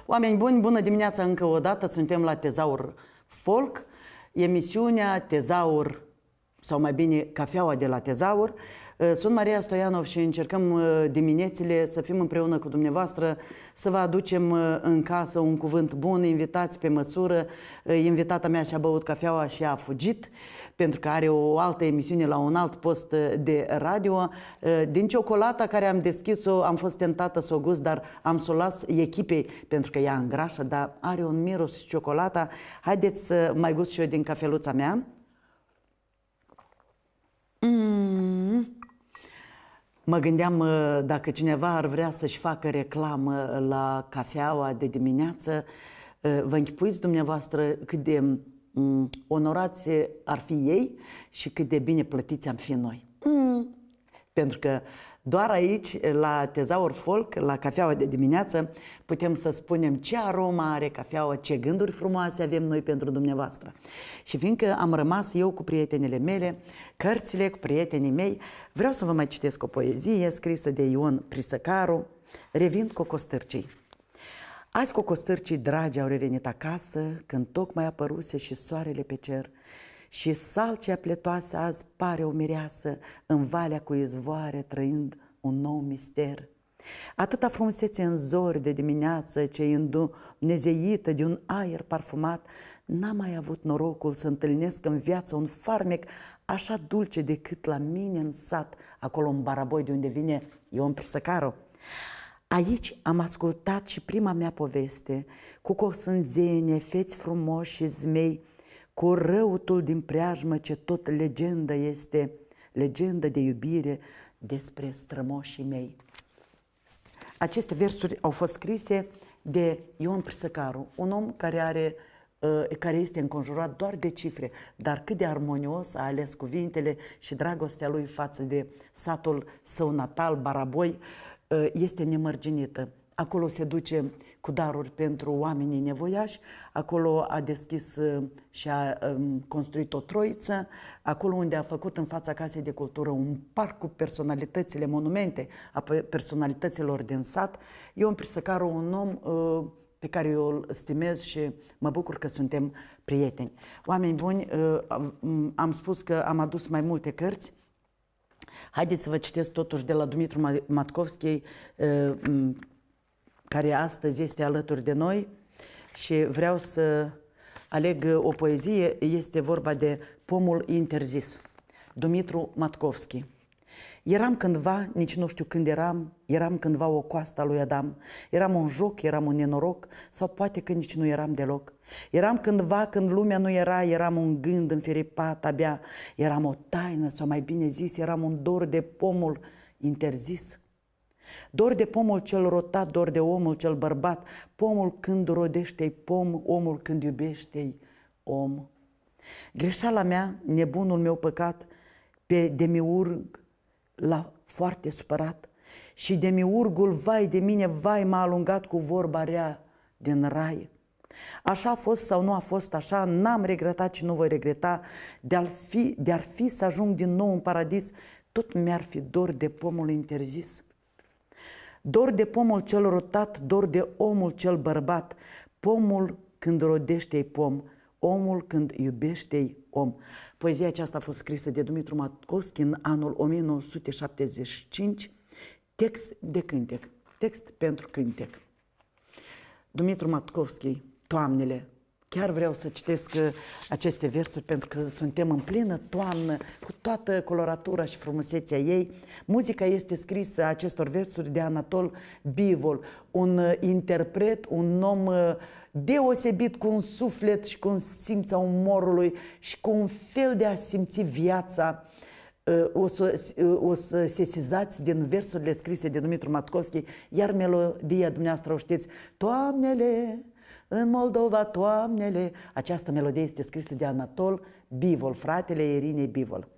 Oameni buni, bună dimineața încă o dată, suntem la Tezaur Folk, emisiunea Tezaur, sau mai bine Cafeaua de la Tezaur. Sunt Maria Stoianov și încercăm diminețile să fim împreună cu dumneavoastră, să vă aducem în casă un cuvânt bun, invitați pe măsură. Invitata mea și-a băut cafeaua și a fugit, pentru că are o altă emisiune la un alt post de radio. Din ciocolata care am deschis-o, am fost tentată să o gust, dar am să o las echipei, pentru că ea îngrașă, dar are un miros ciocolata. Haideți să mai gust și eu din cafeluța mea. Mm. Mă gândeam dacă cineva ar vrea să-și facă reclamă la cafeaua de dimineață. Vă închipuiți dumneavoastră cât de onorați ar fi ei și cât de bine plătiți am fi noi. Mm. Pentru că doar aici, la Tezaur Folk, la cafeaua de dimineață, putem să spunem ce aroma are cafeaua, ce gânduri frumoase avem noi pentru dumneavoastră. Și fiindcă am rămas eu cu prietenele mele, cărțile cu prietenii mei, vreau să vă mai citesc o poezie scrisă de Ion Prisăcaru, Revin Cocostârcii. Azi cocostârcii dragi au revenit acasă, când tocmai apăruse și soarele pe cer, și salcea pletoasă azi pare o mireasă, în valea cu izvoare trăind un nou mister. Atâta frumusețe în zori de dimineață, ce îndumnezeită de un aer parfumat, n-am mai avut norocul să întâlnesc în viață un farmec așa dulce decât la mine în sat, acolo în Baraboi, de unde vine Ion Prisăcaru. Aici am ascultat și prima mea poveste, cu cosânzenie, feți frumoși și zmei, cu răutul din preajmă ce tot legendă este, legendă de iubire despre strămoșii mei. Aceste versuri au fost scrise de Ion Prisăcaru, un om care, are, care este înconjurat doar de cifre, dar cât de armonios a ales cuvintele și dragostea lui față de satul său natal, Baraboi, este nemărginită. Acolo se duce cu daruri pentru oamenii nevoiași, acolo a deschis și a construit o troiță, acolo unde a făcut în fața Casei de Cultură un parc cu personalitățile, monumente a personalităților din sat. Ion Prisăcaru, un om pe care eu îl stimez și mă bucur că suntem prieteni. Oameni buni, am spus că am adus mai multe cărți. Haideți să vă citesc totuși de la Dumitru Matkovski, care astăzi este alături de noi, și vreau să aleg o poezie. Este vorba de Pomul interzis. Dumitru Matkovski. Eram cândva, nici nu știu când eram, eram cândva o coastă a lui Adam. Eram un joc, eram un nenoroc, sau poate că nici nu eram deloc. Eram cândva când lumea nu era, eram un gând înfiripat abia. Eram o taină, sau mai bine zis, eram un dor de pomul interzis. Dor de pomul cel rotat, dor de omul cel bărbat, pomul când rodește-i pom, omul când iubește-i om. Greșeala mea, nebunul meu păcat, pe demiurg l-a foarte supărat, și demiurgul, vai de mine, vai, m-a alungat cu vorba rea din rai. Așa a fost sau nu a fost așa, n-am regretat și nu voi regreta, de-ar fi, de-ar fi să ajung din nou în paradis, tot mi-ar fi dor de pomul interzis. Dor de pomul cel rotat, dor de omul cel bărbat, pomul când rodește-i pom, omul când iubește-i om. Poezia aceasta a fost scrisă de Dumitru Matkovski în anul o mie nouă sute șaptezeci și cinci, text de cântec, text pentru cântec. Dumitru Matkovski, Toamnele. Chiar vreau să citesc aceste versuri pentru că suntem în plină toamnă, cu toată coloratura și frumusețea ei. Muzica este scrisă, acestor versuri, de Anatol Bivol, un interpret, un om deosebit, cu un suflet și cu un simț a umorului și cu un fel de a simți viața. O să, o să sesizați din versurile scrise de Dumitru Matkovski, iar melodia dumneavoastră o știți, Toamnele, în Moldova, toamnele. Această melodie este scrisă de Anatol Bivol, fratele Irinei Bivol.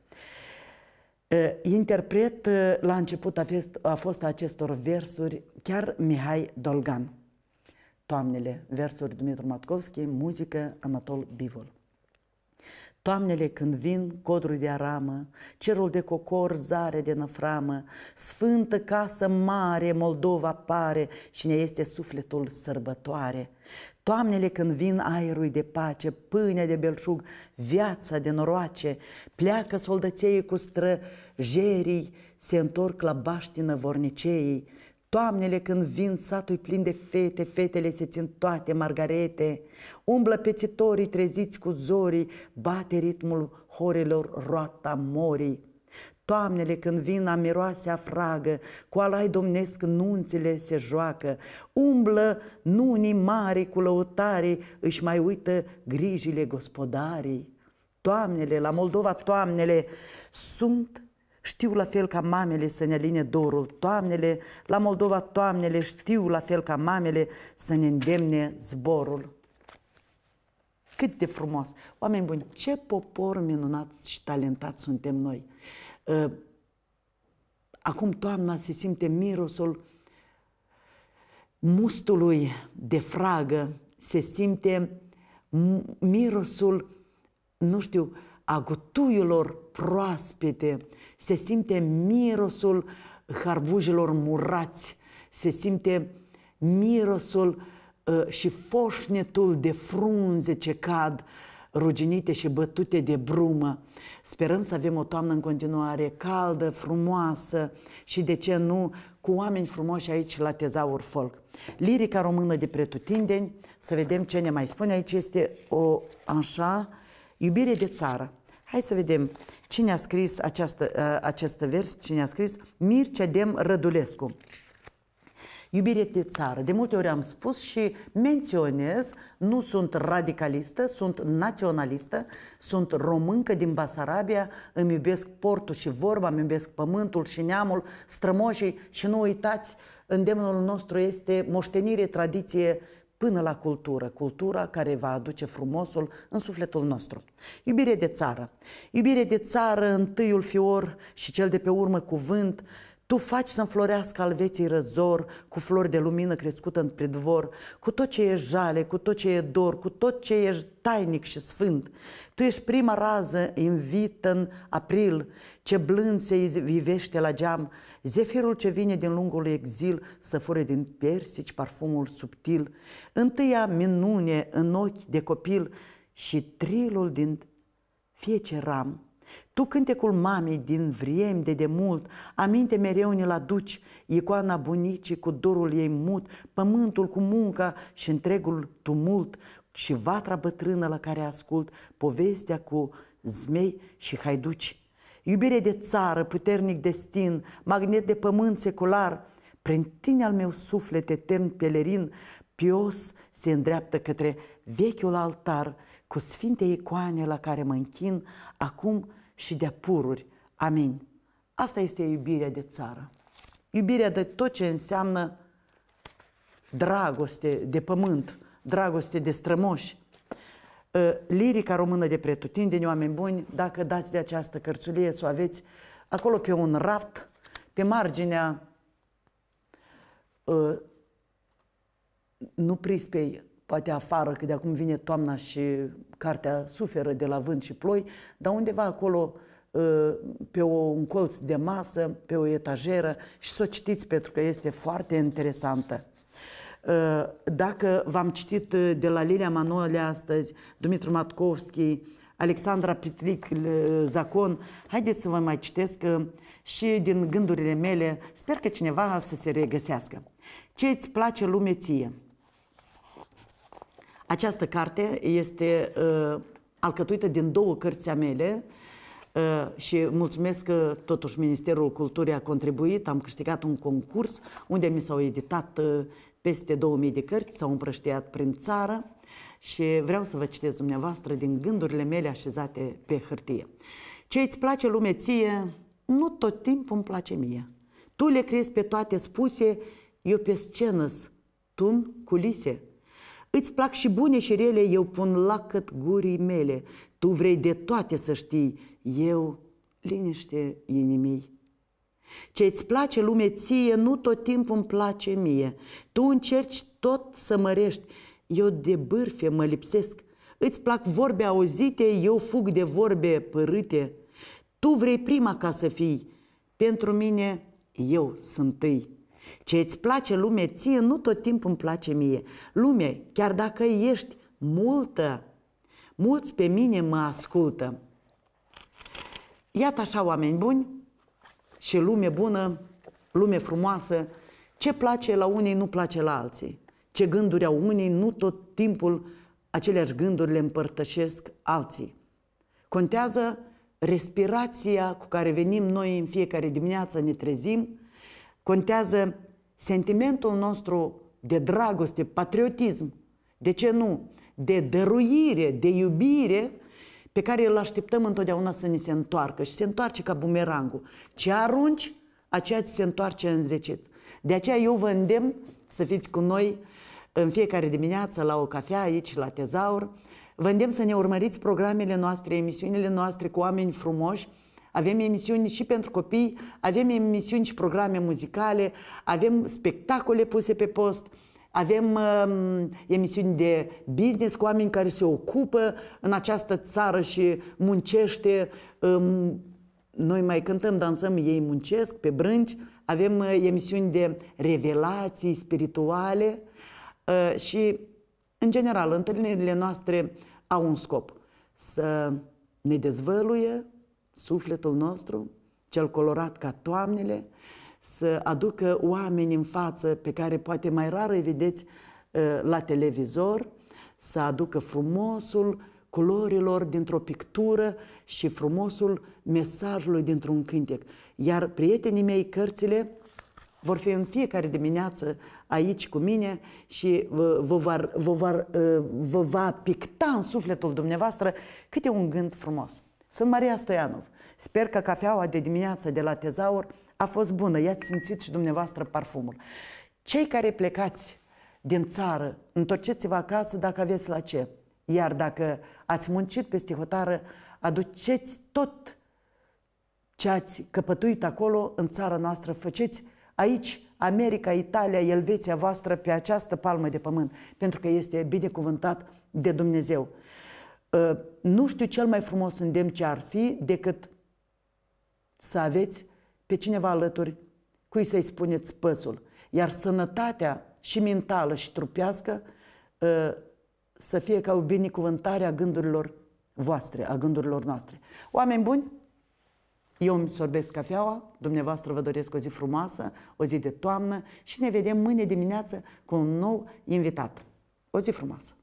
Interpret la început a fost, a fost acestor versuri chiar Mihai Dolgan. Toamnele, versuri Dumitru Matkovski, muzică Anatol Bivol. Toamnele când vin, codrul de aramă, cerul de cocor, zare de năframă, sfântă casă mare, Moldova pare și ne este sufletul sărbătoare. Toamnele când vin, aerul de pace, pâinea de belșug, viața de noroace, pleacă soldăței cu străjerii, se întorc la baștină vorniceii. Toamnele când vin, satul plin de fete, fetele se țin toate margarete, umblă pețitorii treziți cu zorii, bate ritmul horilor roata morii. Toamnele când vin, amiroase afragă, cu alai domnesc nunțile se joacă, umblă nunii mari cu lăutarii, își mai uită grijile gospodarii. Toamnele, la Moldova toamnele sunt, știu la fel ca mamele să ne aline dorul. Toamnele, la Moldova toamnele, știu la fel ca mamele să ne îndemne zborul. Cât de frumos! Oameni buni, ce popor minunat și talentat suntem noi! Acum toamna se simte mirosul mustului de fragă, se simte mirosul, nu știu, a gutuiilor proaspete, se simte mirosul harbujilor murați, se simte mirosul uh, și foșnetul de frunze ce cad, ruginite și bătute de brumă. Sperăm să avem o toamnă în continuare caldă, frumoasă și, de ce nu, cu oameni frumoși aici la Tezaur Folk. Lirica română de pretutindeni, să vedem ce ne mai spune. Aici este o așa, iubire de țară. Hai să vedem cine a scris această, acest vers, cine a scris Mircea Dem Rădulescu. Iubire de țară. De multe ori am spus și menționez, nu sunt radicalistă, sunt naționalistă, sunt româncă din Basarabia, îmi iubesc portul și vorba, îmi iubesc pământul și neamul, strămoșii și nu uitați, îndemnul nostru este moștenire, tradiție, până la cultură, cultura care va aduce frumosul în sufletul nostru. Iubire de țară. Iubire de țară, întâiul fior și cel de pe urmă cuvânt, tu faci să înflorească al vieții răzor, cu flori de lumină crescută în pridvor, cu tot ce e jale, cu tot ce e dor, cu tot ce e tainic și sfânt. Tu ești prima rază invită în april, ce blând se ivește la geam, zefirul ce vine din lungul exil să fure din persici parfumul subtil, întâia minune în ochi de copil și trilul din fie ce ram. Tu cântecul mamei din vriemi de demult, aminte mereu ne-l aduci, icoana bunicii cu dorul ei mut, pământul cu munca și întregul tumult și vatra bătrână la care ascult povestea cu zmei și haiduci. Iubire de țară, puternic destin, magnet de pământ secular, prin tine al meu suflet etern pelerin, pios se îndreaptă către vechiul altar, cu sfinte icoane la care mă închin, acum și de-a pururi. Amin. Asta este iubirea de țară. Iubirea de tot ce înseamnă dragoste de pământ, dragoste de strămoși. Lirica română de pretutindeni, oameni buni, dacă dați de această cărțulie să o aveți acolo pe un raft, pe marginea nu prispei, poate afară, că de acum vine toamna și cartea suferă de la vânt și ploi, dar undeva acolo pe un colț de masă, pe o etajeră și să o citiți pentru că este foarte interesantă. Dacă v-am citit de la Lilia Manole astăzi, Dumitru Matkovski, Alexandra Pitric, Zacon, haideți să vă mai citesc și din gândurile mele, sper că cineva să se regăsească. Ce îți place lume ție? Această carte este uh, alcătuită din două cărți a mele uh, și mulțumesc că totuși Ministerul Culturii a contribuit. Am câștigat un concurs unde mi s-au editat uh, peste două mii de cărți, s-au împrăștiat prin țară și vreau să vă citesc dumneavoastră din gândurile mele așezate pe hârtie. Ce îți place lume ție, nu tot timpul îmi place mie. Tu le crezi pe toate spuse, eu pe scenă-s, tu în culise. Îți plac și bune și rele, eu pun lacăt gurii mele. Tu vrei de toate să știi, eu liniște inimii. Ce îți place lume ție, nu tot timpul îmi place mie. Tu încerci tot să mărești, eu de bârfe mă lipsesc. Îți plac vorbe auzite, eu fug de vorbe părâte. Tu vrei prima ca să fii, pentru mine eu sunt tâi. Ce îți place lume ție, nu tot timpul îmi place mie. Lume, chiar dacă ești multă, mulți pe mine mă ascultă. Iată așa, oameni buni și lume bună, lume frumoasă, ce place la unii nu place la alții. Ce gânduri au unii, nu tot timpul aceleași gânduri le împărtășesc alții. Contează respirația cu care venim noi în fiecare dimineață, ne trezim, contează sentimentul nostru de dragoste, patriotism, de ce nu, de dăruire, de iubire, pe care îl așteptăm întotdeauna să ni se întoarcă și se întoarce ca bumerangul. Ce arunci, aceea ți se întoarce înzecit. De aceea eu vă îndemn să fiți cu noi în fiecare dimineață la o cafea aici, la Tezaur. Vă îndemn să ne urmăriți programele noastre, emisiunile noastre cu oameni frumoși. Avem emisiuni și pentru copii, avem emisiuni și programe muzicale, avem spectacole puse pe post, avem um, emisiuni de business cu oameni care se ocupă în această țară și muncește. Um, noi mai cântăm, dansăm, ei muncesc pe brânci. Avem uh, emisiuni de revelații spirituale uh, și, în general, întâlnirile noastre au un scop: să ne dezvăluie sufletul nostru, cel colorat ca toamnele, să aducă oameni în față pe care poate mai rar îi vedeți uh, la televizor, să aducă frumosul culorilor dintr-o pictură și frumosul mesajului dintr-un cântec. Iar prietenii mei, cărțile vor fi în fiecare dimineață aici cu mine și vă, vă, va, vă, va, vă va picta în sufletul dumneavoastră câte un gând frumos. Sunt Maria Stoianov. Sper că cafeaua de dimineață de la Tezaur a fost bună. I-ați simțit și dumneavoastră parfumul. Cei care plecați din țară, întorceți-vă acasă dacă aveți la ce. Iar dacă ați muncit peste hotară, aduceți tot ce ați căpătuit acolo în țara noastră. Faceți aici America, Italia, Elveția voastră pe această palmă de pământ, pentru că este binecuvântat de Dumnezeu. Nu știu cel mai frumos îndemn ce ar fi decât să aveți pe cineva alături cui să-i spuneți păsul. Iar sănătatea și mentală și trupească să fie ca o binecuvântare a gândurilor voastre, a gândurilor noastre. Oameni buni, eu îmi sorbesc cafeaua, dumneavoastră vă doresc o zi frumoasă, o zi de toamnă și ne vedem mâine dimineață cu un nou invitat. O zi frumoasă!